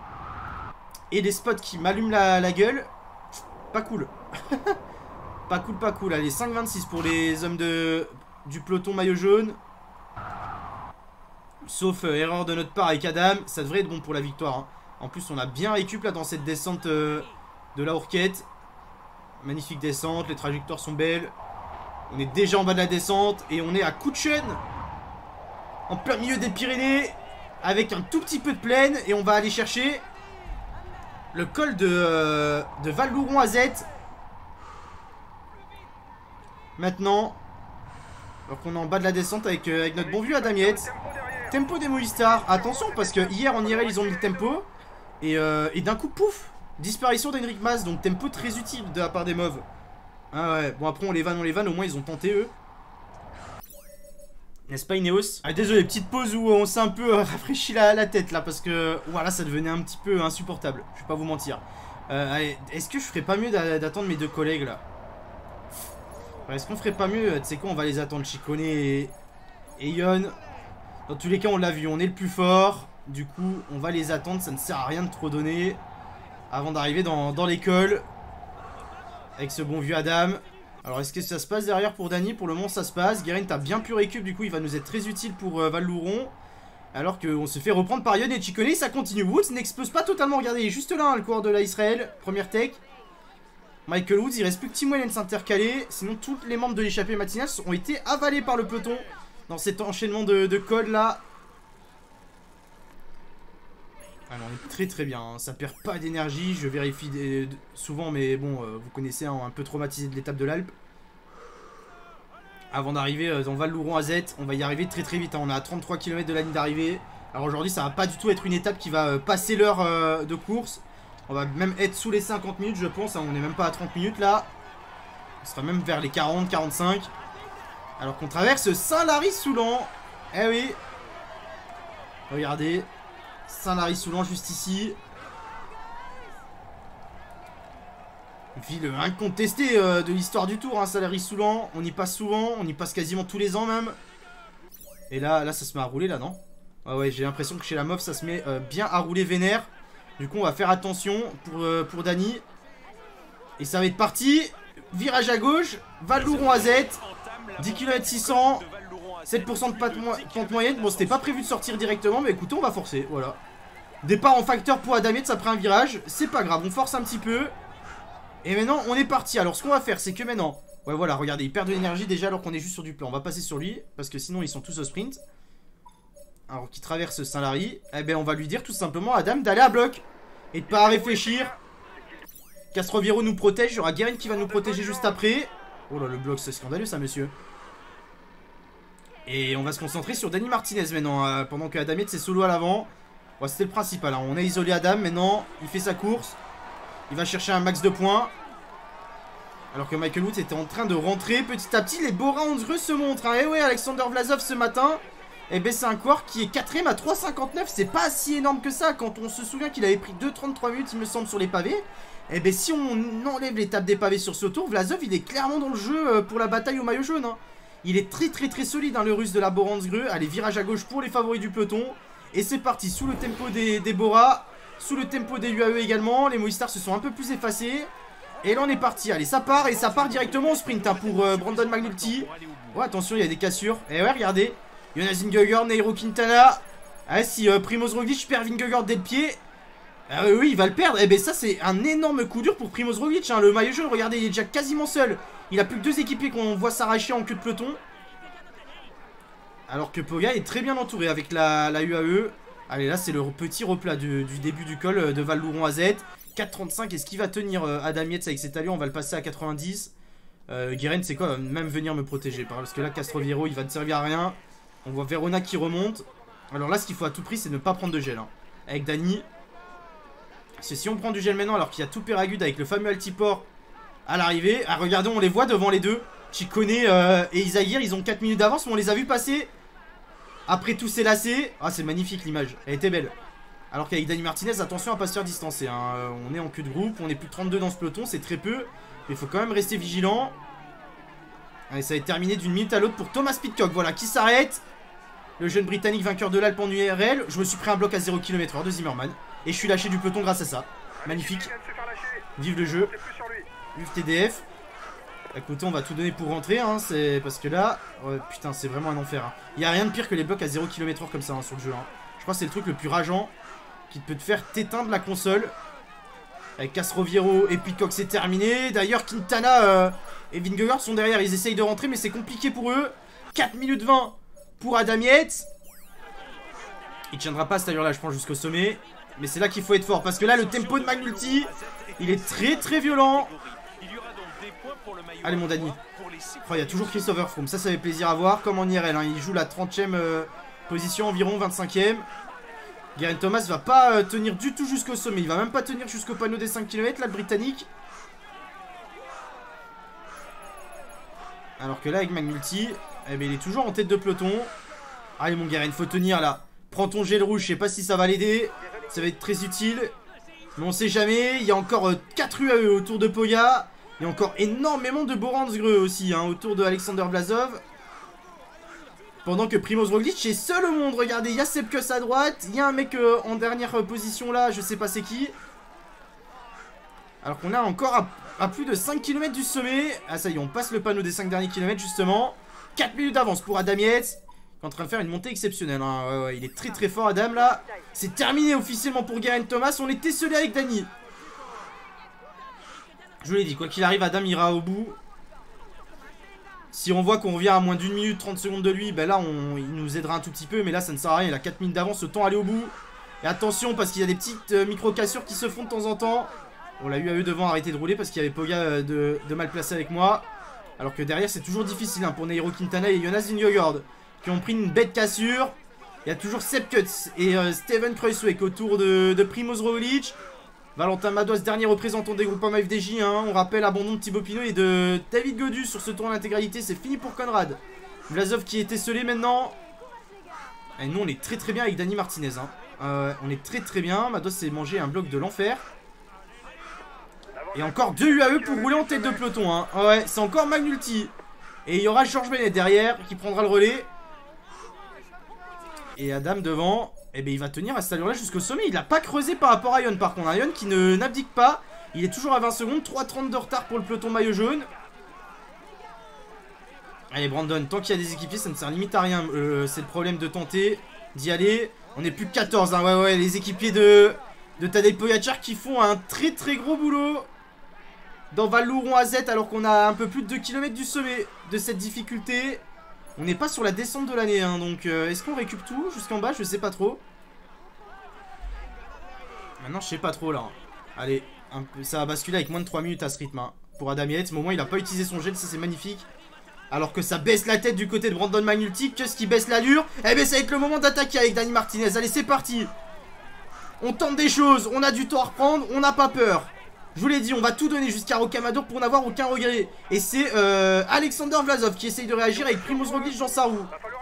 et les spots qui m'allument la, la gueule. Pas cool. Pas cool pas cool. Allez cinq vingt-six pour les hommes de du peloton maillot jaune. Sauf euh, erreur de notre part avec Adam. Ça devrait être bon pour la victoire hein. En plus on a bien récup là dans cette descente euh, de la Orquette. Magnifique descente. Les trajectoires sont belles. On est déjà en bas de la descente. Et on est à Kutchen, en plein milieu des Pyrénées, avec un tout petit peu de plaine. Et on va aller chercher le col de, euh, de Val d'Oron A Z. Maintenant. Alors qu'on est en bas de la descente avec, euh, avec notre bon vieux Adam Yates. Tempo des Movistar. Attention parce que hier en I R L ils ont mis le tempo. Et, euh, et d'un coup pouf, disparition d'Henrik Mas. Donc tempo très utile de la part des mauves. Ah ouais, bon après on les vanne, on les vanne. Au moins ils ont tenté eux. N'est-ce pas Ineos? Ah désolé, petite pause où on s'est un peu euh, rafraîchi la, la tête là. Parce que voilà ça devenait un petit peu insupportable. Je vais pas vous mentir. euh, Allez, est-ce que je ferais pas mieux d'attendre mes deux collègues là? Est-ce qu'on ferait pas mieux? Tu sais quoi, on va les attendre, Ciccone et, et Yon. Dans tous les cas on l'a vu, on est le plus fort. Du coup on va les attendre, ça ne sert à rien de trop donner. avant d'arriver dans, dans l'école. Avec ce bon vieux Adam. Alors est-ce que ça se passe derrière pour Dany? Pour le moment ça se passe. Guerin t'as bien pu récup, du coup il va nous être très utile pour euh, Val-Louron. Alors qu'on se fait reprendre par Yon et Chikone. Ça continue. Woods n'explose pas totalement. Regardez, il est juste là hein, le coureur de la Israël. Première tech. Michael Woods, il reste plus que Tim Wellens intercalé. Sinon tous les membres de l'échappée matinale ont été avalés par le peloton. Dans cet enchaînement de, de codes là. Ah non, on est très très bien, hein. Ça perd pas d'énergie, je vérifie des, de, souvent, mais bon, euh, vous connaissez, hein, un peu traumatisé de l'étape de l'Alpe. Avant d'arriver euh, dans Val-Louron à Z, on va y arriver très très vite, hein. On est à trente-trois kilomètres de la ligne d'arrivée. Alors aujourd'hui, ça va pas du tout être une étape qui va euh, passer l'heure euh, de course. On va même être sous les cinquante minutes, je pense, hein. On est même pas à trente minutes là. On sera même vers les quarante, quarante-cinq. Alors qu'on traverse Saint-Lary-Soulan. Eh oui. Regardez. Saint-Lary-Soulan juste ici. Ville incontestée euh, de l'histoire du Tour, hein, Saint-Lary-Soulan. On y passe souvent, on y passe quasiment tous les ans même. Et là, là ça se met à rouler là, non? Ouais, ouais, j'ai l'impression que chez la meuf ça se met euh, bien à rouler vénère. Du coup on va faire attention pour, euh, pour Dany. Et ça va être parti. Virage à gauche, Val-Louron à Z. dix kilomètres six cents. sept pour cent de pente moyenne. Bon, c'était pas prévu de sortir directement, mais écoutez, on va forcer. Voilà. Départ en facteur pour Adam Yates après un virage. C'est pas grave, on force un petit peu. Et maintenant, on est parti. Alors, ce qu'on va faire, c'est que maintenant... Ouais, voilà, regardez, il perd de l'énergie déjà alors qu'on est juste sur du plan. On va passer sur lui, parce que sinon, ils sont tous au sprint. Alors, qui traverse Saint-Lary. Eh ben, on va lui dire tout simplement à Adam d'aller à bloc. Et de pas réfléchir. Castroviro nous protège. Il y aura Guerin qui va nous protéger juste après. Oh là, le bloc, c'est scandaleux ça, monsieur. Et on va se concentrer sur Dany Martinez maintenant, euh, pendant que Adam Yates est solo à l'avant. Ouais, c'était le principal, hein. On a isolé Adam, maintenant il fait sa course. Il va chercher un max de points. Alors que Michael Woods était en train de rentrer petit à petit. Les Bora Hansgrohe se montrent, hein. Et ouais, Alexander Vlasov ce matin, et ben c'est un coureur qui est quatrième à trois cinquante-neuf. C'est pas si énorme que ça. Quand on se souvient qu'il avait pris deux trente-trois minutes il me semble sur les pavés. Et ben si on enlève l'étape des pavés sur ce tour, Vlasov il est clairement dans le jeu pour la bataille au maillot jaune, hein. Il est très très très solide, hein, le russe de la Bora Hansgrohe. Allez, virage à gauche pour les favoris du peloton. Et c'est parti, sous le tempo des, des Bora, sous le tempo des U A E également. Les Movistar se sont un peu plus effacés. Et là on est parti, allez ça part. Et ça part directement au sprint, hein, pour euh, Brandon McNulty. Ouais, attention, il y a des cassures. Et ouais, regardez, Jonas Vingegaard, Nairo Quintana. Ah, si euh, Primoz Roglic perd Vingegaard dès le pied, ah oui, oui, il va le perdre. Et ben ça c'est un énorme coup dur pour Primoz Roglic, hein. Le maillot jaune, regardez, il est déjà quasiment seul. Il a plus que deux équipiers qu'on voit s'arracher en queue de peloton. Alors que Poga est très bien entouré avec la, la U A E. Allez, là c'est le petit replat du, du début du col de Val-Louron à Z. quatre trente-cinq, est-ce qu'il va tenir euh, Adam Yates avec cette allure? On va le passer à quatre-vingt-dix. euh, Guerin c'est quoi? Même venir me protéger, parce que là Castroviro il va ne servir à rien. On voit Verona qui remonte. Alors là ce qu'il faut à tout prix c'est ne pas prendre de gel, hein, avec Dany. Parce que si on prend du gel maintenant alors qu'il y a tout Péragude avec le fameux Altiport à l'arrivée. Ah, regardez, on les voit devant les deux. Chikone euh, et Izagir, ils ont quatre minutes d'avance, mais on les a vus passer. Après tout c'est lassé. Ah, c'est magnifique l'image, elle était belle. Alors qu'avec Dany Martinez, attention à pas se faire distancer, hein. On est en queue de groupe, on est plus de trente-deux dans ce peloton, c'est très peu. Mais il faut quand même rester vigilant. Allez, ça va être terminé d'une minute à l'autre pour Thomas Pidcock, voilà, qui s'arrête. Le jeune Britannique vainqueur de l'Alpe en U R L. Je me suis pris un bloc à zéro kilomètre heure de Zimmerman. Et je suis lâché du peloton grâce à ça. Magnifique. Vive le jeu. Vive T D F. Écoutez, on va tout donner pour rentrer, hein, c'est parce que là, ouais, putain, c'est vraiment un enfer, hein. Il n'y a rien de pire que les blocs à zéro kilomètre heure comme ça, hein, sur le jeu, hein. Je crois que c'est le truc le plus rageant qui peut te faire t'éteindre la console. Avec Castroviro et Pidcock, c'est terminé. D'ailleurs, Quintana euh, et Vingegaard sont derrière, ils essayent de rentrer, mais c'est compliqué pour eux. quatre minutes vingt pour Adam Yates. Il tiendra pas cette allure là, je pense, jusqu'au sommet. Mais c'est là qu'il faut être fort, parce que là, le tempo de McNulty, il est très très violent. Allez mon Dany. Oh, il y a toujours Christopher Froome, ça ça fait plaisir à voir. Comme en I R L, hein. Il joue la trentième euh, position environ, vingt-cinquième. Geraint Thomas va pas euh, tenir du tout jusqu'au sommet. Il va même pas tenir jusqu'au panneau des cinq kilomètres là, le Britannique. Alors que là avec McNulty, eh ben, il est toujours en tête de peloton. Allez mon Geraint, faut tenir là. Prends ton gel rouge, je sais pas si ça va l'aider. Ça va être très utile. Mais on sait jamais. Il y a encore euh, quatre U A E autour de Poga. Il y a encore énormément de Bora Hansgrohe aussi, hein, autour de Alexander Vlasov. Pendant que Primoz Roglic est seul au monde. Regardez, il y a Sepp Kuss à droite. Il y a un mec euh, en dernière position là, je sais pas c'est qui. Alors qu'on a encore à, à plus de cinq kilomètres du sommet. Ah ça y est, on passe le panneau des cinq derniers kilomètres justement. quatre minutes d'avance pour Adam Yates, qui est en train de faire une montée exceptionnelle. Hein. Ouais, ouais, il est très très fort Adam là. C'est terminé officiellement pour Geraint Thomas. On était scellé avec Dany. Je vous l'ai dit, quoi qu'il arrive, Adam ira au bout. Si on voit qu'on revient à moins d'une minute trente secondes de lui, ben là on, il nous aidera un tout petit peu. Mais là ça ne sert à rien, il a quatre minutes d'avance, autant aller au bout. Et attention parce qu'il y a des petites euh, micro-cassures qui se font de temps en temps. On l'a eu à eux devant arrêter de rouler parce qu'il y avait Poga euh, de, de mal placé avec moi. Alors que derrière c'est toujours difficile hein, pour Nairo Quintana et Jonas Vingegaard qui ont pris une bête cassure. Il y a toujours Sepp Kuss et euh, Steven Kruijswijk autour de, de Primoz Roglic. Valentin Madouas, dernier représentant des Groupama F D J. Hein. On rappelle abandon de Thibaut Pinot et de David Gaudu sur ce tour en intégralité. C'est fini pour Conrad. Vlasov qui est esselé maintenant. Et nous on est très très bien avec Dany Martinez. Hein. Euh, on est très très bien. Madouas s'est mangé un bloc de l'enfer. Et encore deux U A E pour rouler en tête de peloton. Hein. Ouais, c'est encore McNulty. Et il y aura Georges Bennett derrière qui prendra le relais. Et Adam devant. Et eh bien il va tenir à cette allure là jusqu'au sommet. Il n'a pas creusé par rapport à Ion par contre. Ion qui ne n'abdique pas. Il est toujours à vingt secondes. trois trente de retard pour le peloton maillot jaune. Allez Brandon, tant qu'il y a des équipiers ça ne sert limite à rien. euh, C'est le problème de tenter d'y aller. On est plus que quatorze hein. Ouais ouais, les équipiers de, de Tadej Pogacar qui font un très très gros boulot dans Val-Louron A Z alors qu'on a un peu plus de deux kilomètres du sommet de cette difficulté. On n'est pas sur la descente de l'année hein, donc euh, est-ce qu'on récup tout jusqu'en bas? Je sais pas trop. Maintenant je sais pas trop là. Allez, un peu, ça va basculer avec moins de trois minutes à ce rythme hein, pour Adam Yates. Au moment il a pas utilisé son gel, ça c'est magnifique. Alors que ça baisse la tête du côté de Brandon McNulty. Que ce qui baisse l'allure. Eh bien ça va être le moment d'attaquer avec Dany Martinez. Allez c'est parti. On tente des choses, on a du temps à reprendre, on n'a pas peur. Je vous l'ai dit, on va tout donner jusqu'à Rocamadour pour n'avoir aucun regret. Et c'est euh, Alexander Vlasov qui essaye de réagir avec Primoz Roglic dans sa roue.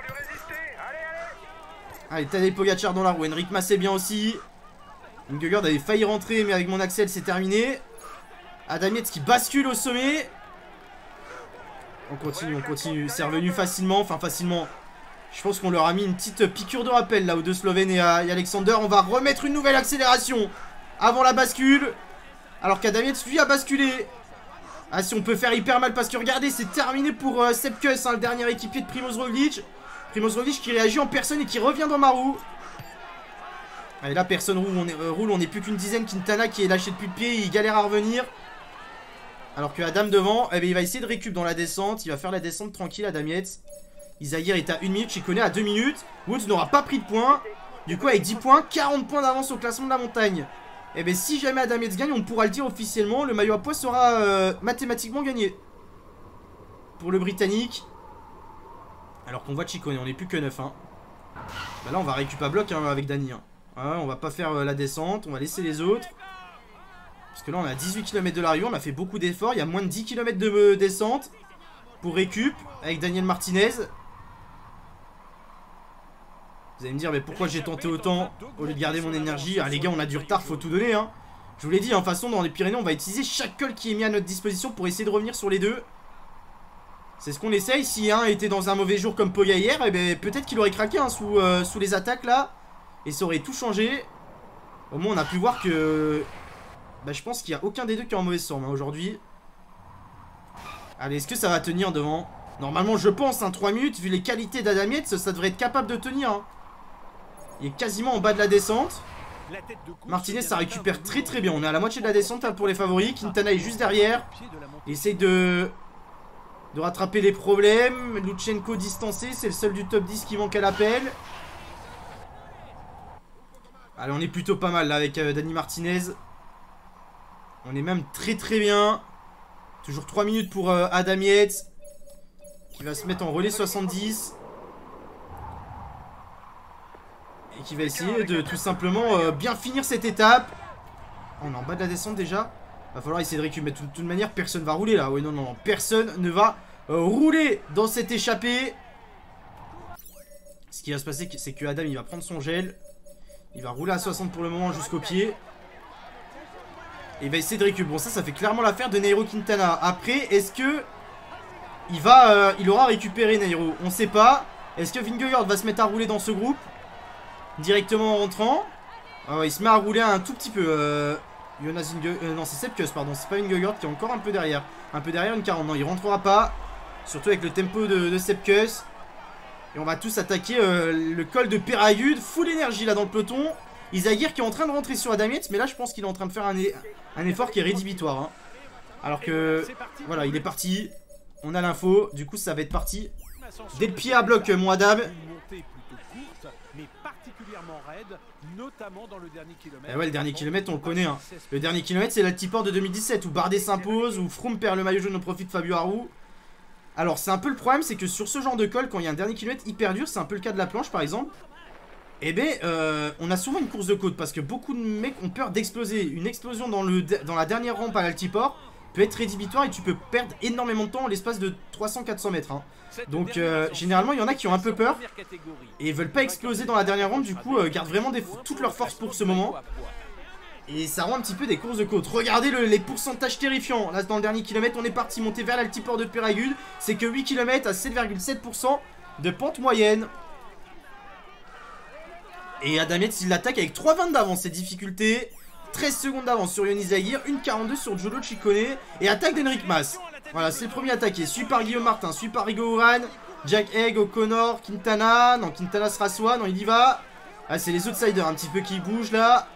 Allez, Tadej Pogacar dans la roue. Enric Mas c'est bien aussi. Vingegaard avait failli rentrer, mais avec mon Axel c'est terminé. Adam Yates qui bascule au sommet. On continue, on continue. C'est revenu facilement, enfin facilement. Je pense qu'on leur a mis une petite piqûre de rappel là aux deux Slovènes et à, et Alexander. On va remettre une nouvelle accélération avant la bascule. Alors qu'Adam Yates lui a basculé. Ah si on peut faire hyper mal parce que regardez c'est terminé pour euh, Sepp Kuss hein, le dernier équipier de Primoz Roglic. Primoz Roglic qui réagit en personne et qui revient dans ma roue. Allez là personne roule, on est, euh, roule, on est plus qu'une dizaine. Quintana qui est lâché depuis le pied, il galère à revenir. Alors que Adam devant, eh bien, il va essayer de récup dans la descente. Il va faire la descente tranquille Adam Yates. Isaïr est à une minute, Chicone à deux minutes. Woods n'aura pas pris de points. Du coup avec dix points, quarante points d'avance au classement de la montagne. Et bien si jamais Adam Yates gagne, on pourra le dire officiellement, le maillot à pois sera euh, mathématiquement gagné. Pour le Britannique. Alors qu'on voit Chicone, on n'est plus que neuf hein. Bah là on va récupérer à bloc hein, avec Dany hein. Ouais, on va pas faire euh, la descente, on va laisser les autres. Parce que là on a dix-huit kilomètres de l'arrivée, on a fait beaucoup d'efforts, il y a moins de dix kilomètres de euh, descente. Pour récup, avec Daniel Martinez. Vous allez me dire mais pourquoi j'ai tenté autant au lieu de garder mon énergie. Ah les gars on a du retard, faut tout donner hein. Je vous l'ai dit, en hein, façon dans les Pyrénées on va utiliser chaque col qui est mis à notre disposition pour essayer de revenir sur les deux. C'est ce qu'on essaye. Si un était dans un mauvais jour comme Poga hier, eh ben, peut-être qu'il aurait craqué hein, sous, euh, sous les attaques là. Et ça aurait tout changé. Au moins on a pu voir que bah, je pense qu'il n'y a aucun des deux qui est en mauvaise forme hein, aujourd'hui. Allez, est-ce que ça va tenir devant? Normalement je pense hein, trois minutes. Vu les qualités d'Adam Yates, ça devrait être capable de tenir hein. Il est quasiment en bas de la descente. Martinez ça récupère très très bien. On est à la moitié de la descente hein, pour les favoris. Quintana est juste derrière. Il essaye de De rattraper les problèmes. Lutsenko distancé. C'est le seul du top dix qui manque à l'appel. Allez on est plutôt pas mal là avec euh, Dany Martinez. On est même très très bien. Toujours trois minutes pour euh, Adam Yates. Qui va se mettre en relais soixante-dix. Et qui va essayer de tout simplement euh, bien finir cette étape. On est en bas de la descente déjà. Va falloir essayer de récupérer. De toute, toute manière personne va rouler là. Oui non non non. Personne ne va euh, rouler dans cette échappée. Ce qui va se passer c'est que Adam il va prendre son gel. Il va rouler à soixante pour le moment jusqu'au pied. Et il va essayer de récupérer. Bon ça ça fait clairement l'affaire de Nairo Quintana. Après est-ce que Il va, euh, il aura récupéré Nairo? On sait pas. Est-ce que Vingegaard va se mettre à rouler dans ce groupe directement en rentrant? Ah ouais, il se met à rouler un tout petit peu euh, Jonas Vingegaard, euh, non c'est Sepkus pardon, c'est pas Vingegaard qui est encore un peu derrière. Un peu derrière une quarante, non il rentrera pas. Surtout avec le tempo de, de Sepkus. Et on va tous attaquer euh, le col de Peyragudes. Full énergie là dans le peloton. Izagirre qui est en train de rentrer sur Adam Yates, mais là je pense qu'il est en train de faire un, un effort qui est rédhibitoire. Hein. Alors que, voilà, il est parti. On a l'info, du coup ça va être parti. Dès le pied à bloc, mon Adam. Et ouais, le dernier kilomètre, on le connaît. Hein. Le dernier kilomètre, c'est l'Altiport de deux mille dix-sept où Bardet s'impose, où Froome perd le maillot jaune au profit de Fabio Aru. Alors, c'est un peu le problème, c'est que sur ce genre de col, quand il y a un dernier kilomètre hyper dur, c'est un peu le cas de la planche par exemple. Eh bien, euh, on a souvent une course de côte parce que beaucoup de mecs ont peur d'exploser. Une explosion dans, le, dans la dernière rampe à l'Altiport peut être rédhibitoire et tu peux perdre énormément de temps en l'espace de trois cents à quatre cents mètres. Hein. Donc, euh, généralement, il y en a qui ont un peu peur et veulent pas exploser dans la dernière rampe. Du coup, euh, gardent vraiment des, toute leur force pour ce moment. Et ça rend un petit peu des courses de côte. Regardez le, les pourcentages terrifiants. Là, dans le dernier kilomètre, on est parti monter vers l'Altiport de Peyragudes. C'est que huit kilomètres à sept virgule sept pour cent de pente moyenne. Et Adam Yates, il l'attaque avec trois vingt d'avance, ses difficultés. treize secondes d'avance sur Ion Izagirre, une quarante-deux sur Giulio Ciccone. Et attaque d'Enric Mas. Voilà, c'est le premier attaqué. Suivi par Guillaume Martin, suivi par Rigo Uran, Jack Haig, O'Connor, Quintana. Non, Quintana sera soi, non, il y va. Ah, c'est les outsiders un petit peu qui bougent là.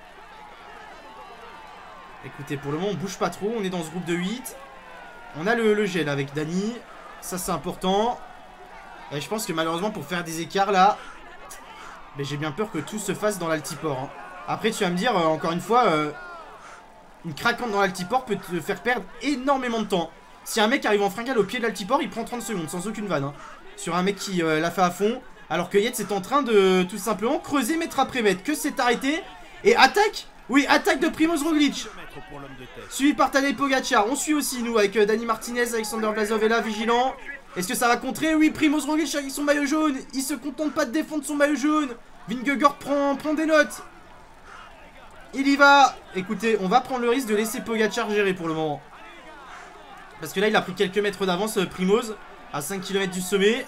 Écoutez, pour le moment, on bouge pas trop. On est dans ce groupe de huit. On a le, le gel avec Dani. Ça, c'est important. Et je pense que malheureusement, pour faire des écarts là, mais j'ai bien peur que tout se fasse dans l'Altiport. Hein. Après, tu vas me dire, euh, encore une fois, euh, une craquante dans l'Altiport peut te faire perdre énormément de temps. Si un mec arrive en fringale au pied de l'Altiport, il prend trente secondes, sans aucune vanne. Hein, sur un mec qui euh, l'a fait à fond. Alors que Yates est en train de, tout simplement, creuser mètre après mètre. Que c'est arrêté. Et attaque. Oui, attaque de Primoz Roglic. Suivi par Tadej Pogacar. On suit aussi, nous, avec euh, Dani Martinez, Alexander Vlasov est là, vigilant. Est-ce que ça va contrer? Oui, Primoz Roglic avec son maillot jaune. Il se contente pas de défendre son maillot jaune. Vingegaard prend, prend des notes. Il y va. Écoutez, on va prendre le risque de laisser Pogacar gérer pour le moment. Parce que là, il a pris quelques mètres d'avance, Primoz, à cinq kilomètres du sommet.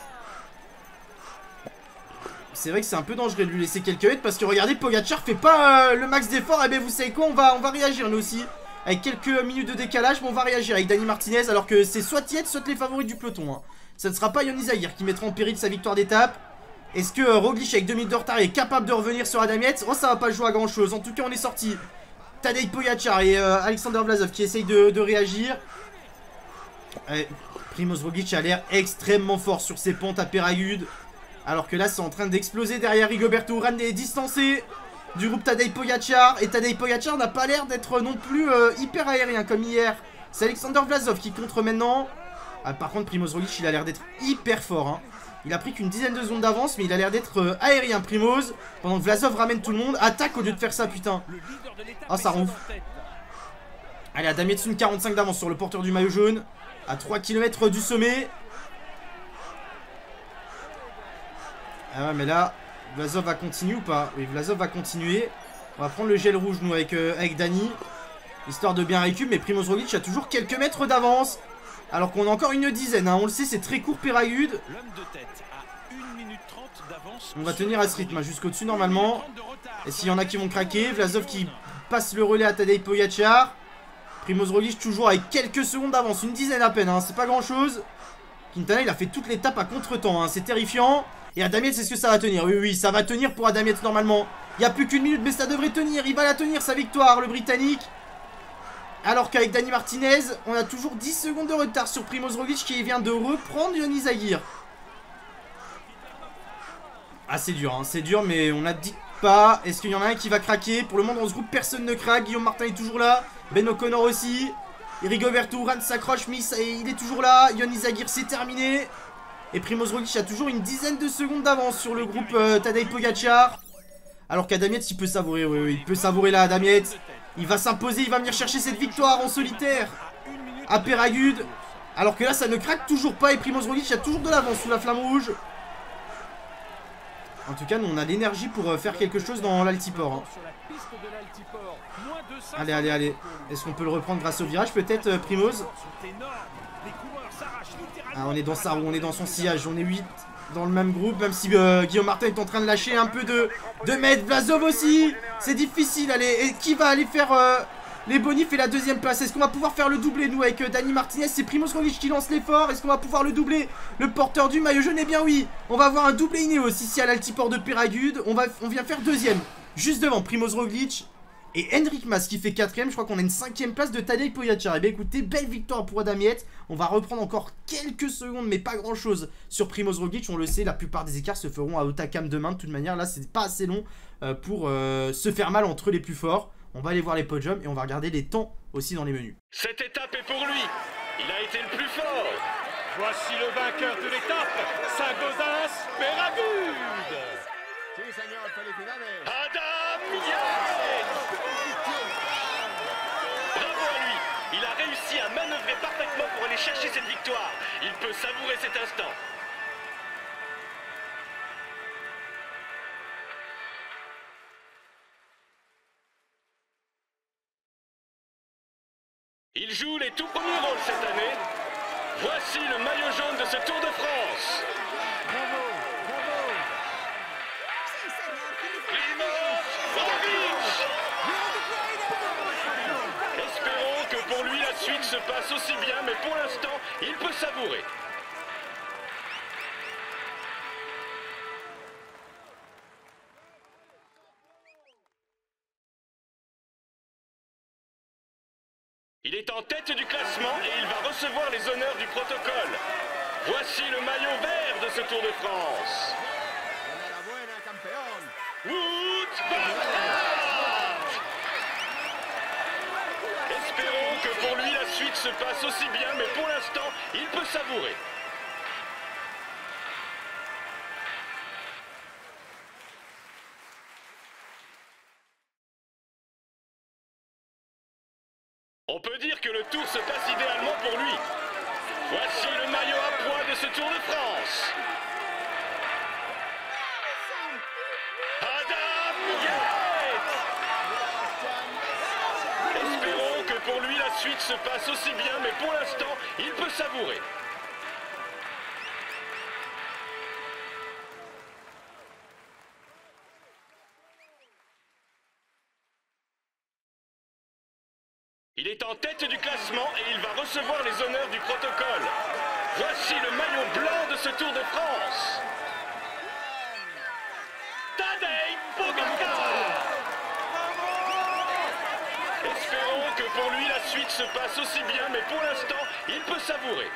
C'est vrai que c'est un peu dangereux de lui laisser quelques mètres. Parce que regardez, Pogacar fait pas euh, le max d'effort. Et bien, vous savez quoi, on va, on va réagir nous aussi. Avec quelques minutes de décalage, mais on va réagir avec Dani Martinez. Alors que c'est soit Yates, soit les favoris du peloton. Hein. Ça ne sera pas Ion Izagirre qui mettra en péril sa victoire d'étape. Est-ce que euh, Roglic avec deux minutes de retard est capable de revenir sur Adam Yates? Oh, ça va pas jouer à grand chose. En tout cas, on est sorti. Tadej Pogacar et euh, Alexander Vlasov qui essayent de, de réagir. Allez, Primoz Roglic a l'air extrêmement fort sur ses pentes à Peyragudes. Alors que là, c'est en train d'exploser derrière. Rigoberto Urán est distancé du groupe Tadej Pogacar. Et Tadej Pogacar n'a pas l'air d'être non plus euh, hyper aérien comme hier. C'est Alexander Vlasov qui contre maintenant. Ah, par contre, Primoz Roglic, il a l'air d'être hyper fort. Hein. Il a pris qu'une dizaine de secondes d'avance, mais il a l'air d'être euh, aérien, Primoz. Pendant que Vlasov ramène tout le monde. Attaque au lieu de faire ça, putain. Ah, ça ronfle. Allez, Adam Yates, une quarante-cinq d'avance sur le porteur du maillot jaune. À trois kilomètres du sommet. Ah ouais, mais là, Vlasov va continuer ou pas? Oui, Vlasov va continuer. On va prendre le gel rouge, nous, avec, euh, avec Dani. Histoire de bien récup, mais Primoz Roglic a toujours quelques mètres d'avance. Alors qu'on a encore une dizaine, hein. On le sait, c'est très court, Peyragudes. On va tenir à ce rythme, hein, jusqu'au-dessus, normalement. Et s'il y en a qui vont craquer, Vlasov qui passe le relais à Tadej Pogacar. Primoz Roglic toujours avec quelques secondes d'avance, une dizaine à peine, hein. C'est pas grand-chose. Quintana, il a fait toute l'étape à contre-temps, hein. C'est terrifiant. Et Adam Yates, est-ce que ça va tenir? Oui, oui, ça va tenir pour Adam Yates normalement. Il n'y a plus qu'une minute, mais ça devrait tenir. Il va la tenir, sa victoire, le Britannique. Alors qu'avec Dani Martinez, on a toujours dix secondes de retard sur Primoz Roglic qui vient de reprendre Ion Izagirre. Ah, c'est dur, hein, c'est dur, mais on n'a dit pas. Est-ce qu'il y en a un qui va craquer? Pour le moment, dans ce groupe, personne ne craque. Guillaume Martin est toujours là. Ben O'Connor aussi. Et Rigoberto Urán s'accroche, mais il est toujours là. Ion Izagirre, c'est terminé. Et Primoz Roglic a toujours une dizaine de secondes d'avance sur le groupe euh, Tadej Pogacar. Alors qu'Adam Yates, il peut savourer, oui, oui, il peut savourer là, Adam Yates. Il va s'imposer, il va venir chercher cette victoire en solitaire à Peyragudes. Alors que là, ça ne craque toujours pas et Primoz Roglic a toujours de l'avance sous la flamme rouge. En tout cas, nous, on a l'énergie pour euh, faire quelque chose dans l'Altiport. Hein. Allez, allez, allez. Est-ce qu'on peut le reprendre grâce au virage, peut-être, euh, Primoz? Ah, on est dans sa roue, on est dans son sillage, on est huit dans le même groupe, même si euh, Guillaume Martin est en train de lâcher un peu de, de mètres. Vlasov aussi, c'est difficile, allez, et qui va aller faire euh, Les bonifs et la deuxième place. Est-ce qu'on va pouvoir faire le doublé nous avec euh, Dani Martinez? C'est Primoz Roglic qui lance l'effort. Est-ce qu'on va pouvoir le doubler? Le porteur du maillot jaune, eh bien oui. On va avoir un doublé Ineos ici à l'altiport de Peyragudes. On, va, on vient faire deuxième. Juste devant Primoz Roglic et Enric Mas qui fait quatrième. Je crois qu'on a une cinquième place de Tadej Pogacar. Et bien écoutez, belle victoire pour Adam Yates. On va reprendre encore quelques secondes, mais pas grand chose sur Primoz Roglic. On le sait, la plupart des écarts se feront à Hautacam demain. De toute manière, là, c'est pas assez long euh, pour euh, se faire mal entre les plus forts. On va aller voir les podiums et on va regarder les temps aussi dans les menus. Cette étape est pour lui. Il a été le plus fort. Voici le vainqueur de l'étape, Saint-Gaudens Peyragudes. Adam Yates. Bravo à lui. Il a réussi à manœuvrer parfaitement pour aller chercher cette victoire. Il peut savourer cet instant. Il joue les tout premiers rôles cette année. Voici le maillot jaune de ce Tour de France. Bravo, bravo. Primoz Roglic. Espérons que pour lui la suite se passe aussi bien, mais pour l'instant, il peut savourer. Il est en tête du classement et il va recevoir les honneurs du protocole. Voici le maillot vert de ce Tour de France. Wout van Aert. Espérons que pour lui la suite se passe aussi bien, mais pour l'instant, il peut savourer. On peut dire que le tour se passe idéalement pour lui. Voici le maillot à pois de ce Tour de France. Adam Yates. Espérons que pour lui la suite se passe aussi bien, mais pour l'instant, il peut savourer. Il est en tête du classement et il va recevoir les honneurs du protocole. Voici le maillot blanc de ce Tour de France. Tadej Pogacar. Espérons que pour lui la suite se passe aussi bien, mais pour l'instant, il peut savourer.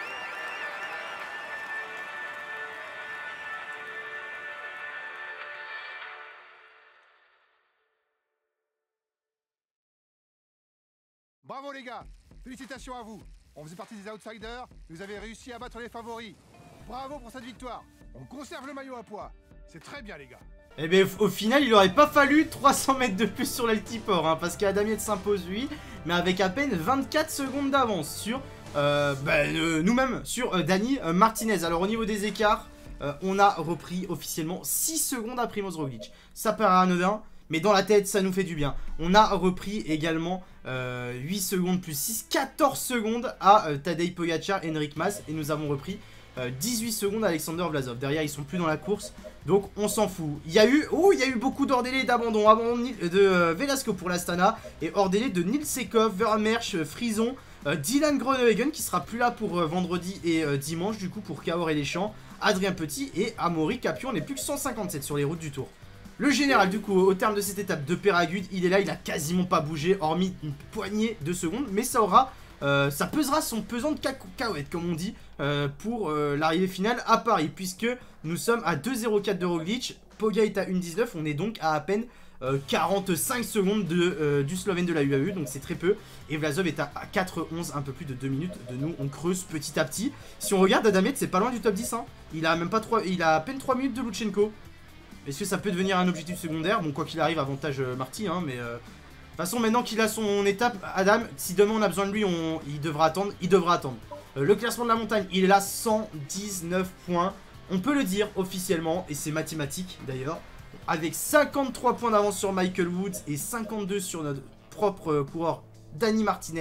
Bravo les gars, félicitations à vous. On faisait partie des outsiders, vous avez réussi à battre les favoris. Bravo pour cette victoire. On conserve le maillot à pois. C'est très bien les gars. Et bien au final il aurait pas fallu trois cents mètres de plus sur l'altiport hein, parce qu'Adam Yates s'impose lui, mais avec à peine vingt-quatre secondes d'avance sur euh, bah, euh, nous-mêmes, sur euh, Dani euh, Martinez. Alors au niveau des écarts, euh, on a repris officiellement six secondes à Primoz Roglic. Ça paraît anodin, mais dans la tête ça nous fait du bien. On a repris également euh, huit secondes plus six, quatorze secondes à euh, Tadej Pogacar et Enric Mas. Et nous avons repris euh, dix-huit secondes à Alexander Vlasov. Derrière ils sont plus dans la course, donc on s'en fout. Il y a eu, oh, il y a eu beaucoup hors délai d'abandon. Abandon de, de euh, Velasco pour l'Astana et hors délai de Nils Sekov, Vermersch, Frison, euh, Dylan Groenewegen qui sera plus là pour euh, vendredi et euh, dimanche du coup pour Cahors et les Champs, Adrien Petit et Amaury Capion. On n'est plus que cent cinquante-sept sur les routes du Tour. Le général du coup au terme de cette étape de Peyragudes, il est là, il a quasiment pas bougé hormis une poignée de secondes, mais ça aura, euh, ça pesera son pesant de cacahuète comme on dit euh, pour euh, l'arrivée finale à Paris, puisque nous sommes à deux zéro quatre de Roglic, Poga est à une dix-neuf, on est donc à à peine euh, quarante-cinq secondes de, euh, du Slovène de la U A E, donc c'est très peu, et Vlasov est à, à quatre onze, un peu plus de deux minutes de nous, on creuse petit à petit. Si on regarde Adam Yates, c'est pas loin du top dix, hein. Il a même pas trois, il a à peine trois minutes de Lutsenko. Est-ce que ça peut devenir un objectif secondaire? Bon, quoi qu'il arrive, avantage euh, Marty, hein, mais... Euh... De toute façon, maintenant qu'il a son étape, Adam, si demain on a besoin de lui, on... il devra attendre, il devra attendre. Euh, le classement de la montagne, il est là, cent dix-neuf points. On peut le dire officiellement, et c'est mathématique d'ailleurs, avec cinquante-trois points d'avance sur Michael Woods et cinquante-deux sur notre propre euh, coureur Dani Martinez.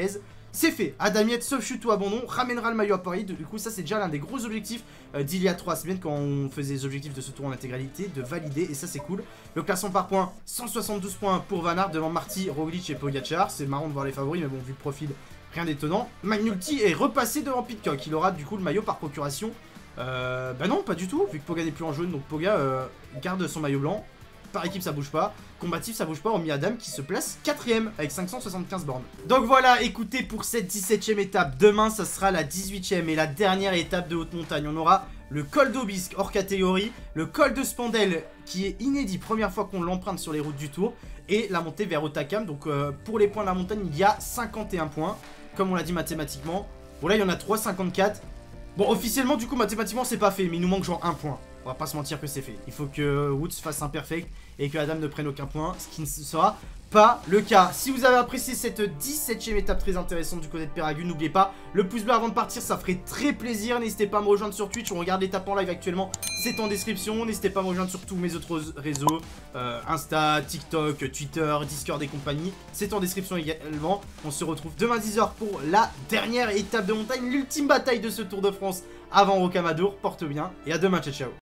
c'est fait. Adamiette, sauf chute ou abandon, ramènera le maillot à Paris. Du coup, ça, c'est déjà l'un des gros objectifs euh, d'il y a trois semaines quand on faisait les objectifs de ce tour en intégralité, de valider. Et ça, c'est cool. Le classement par points, cent soixante-douze points pour Van Aert devant Marty, Roglic et Pogacar. C'est marrant de voir les favoris, mais bon, vu le profil, rien d'étonnant. McNulty est repassé devant Pidcock. Il aura du coup le maillot par procuration. Euh, bah non, pas du tout, vu que Poga n'est plus en jaune. Donc Poga euh, garde son maillot blanc. Par équipe ça bouge pas, combatif ça bouge pas, hormis Adam qui se place quatrième avec cinq cent soixante-quinze bornes. Donc voilà, écoutez, pour cette dix-septième étape, demain ça sera la dix-huitième et la dernière étape de haute montagne. On aura le col d'Aubisque hors catégorie, le col de Spandel qui est inédit, première fois qu'on l'emprunte sur les routes du Tour, et la montée vers Otakam. Donc euh, pour les points de la montagne, il y a cinquante et un points, comme on l'a dit mathématiquement. Bon là il y en a trois, cinquante-quatre. Bon officiellement du coup mathématiquement c'est pas fait, mais il nous manque genre un point. On va pas se mentir que c'est fait. Il faut que Woods fasse un perfect et que Adam ne prenne aucun point, ce qui ne sera pas le cas. Si vous avez apprécié cette dix-septième étape très intéressante du côté de Peragude, n'oubliez pas le pouce bleu avant de partir, ça ferait très plaisir. N'hésitez pas à me rejoindre sur Twitch, on regarde l'étape en live actuellement, c'est en description. N'hésitez pas à me rejoindre sur tous mes autres réseaux, euh, Insta, TikTok, Twitter, Discord et compagnie. C'est en description également. On se retrouve demain à dix heures pour la dernière étape de montagne, l'ultime bataille de ce Tour de France avant Rocamadour. Porte bien et à demain, ciao ciao.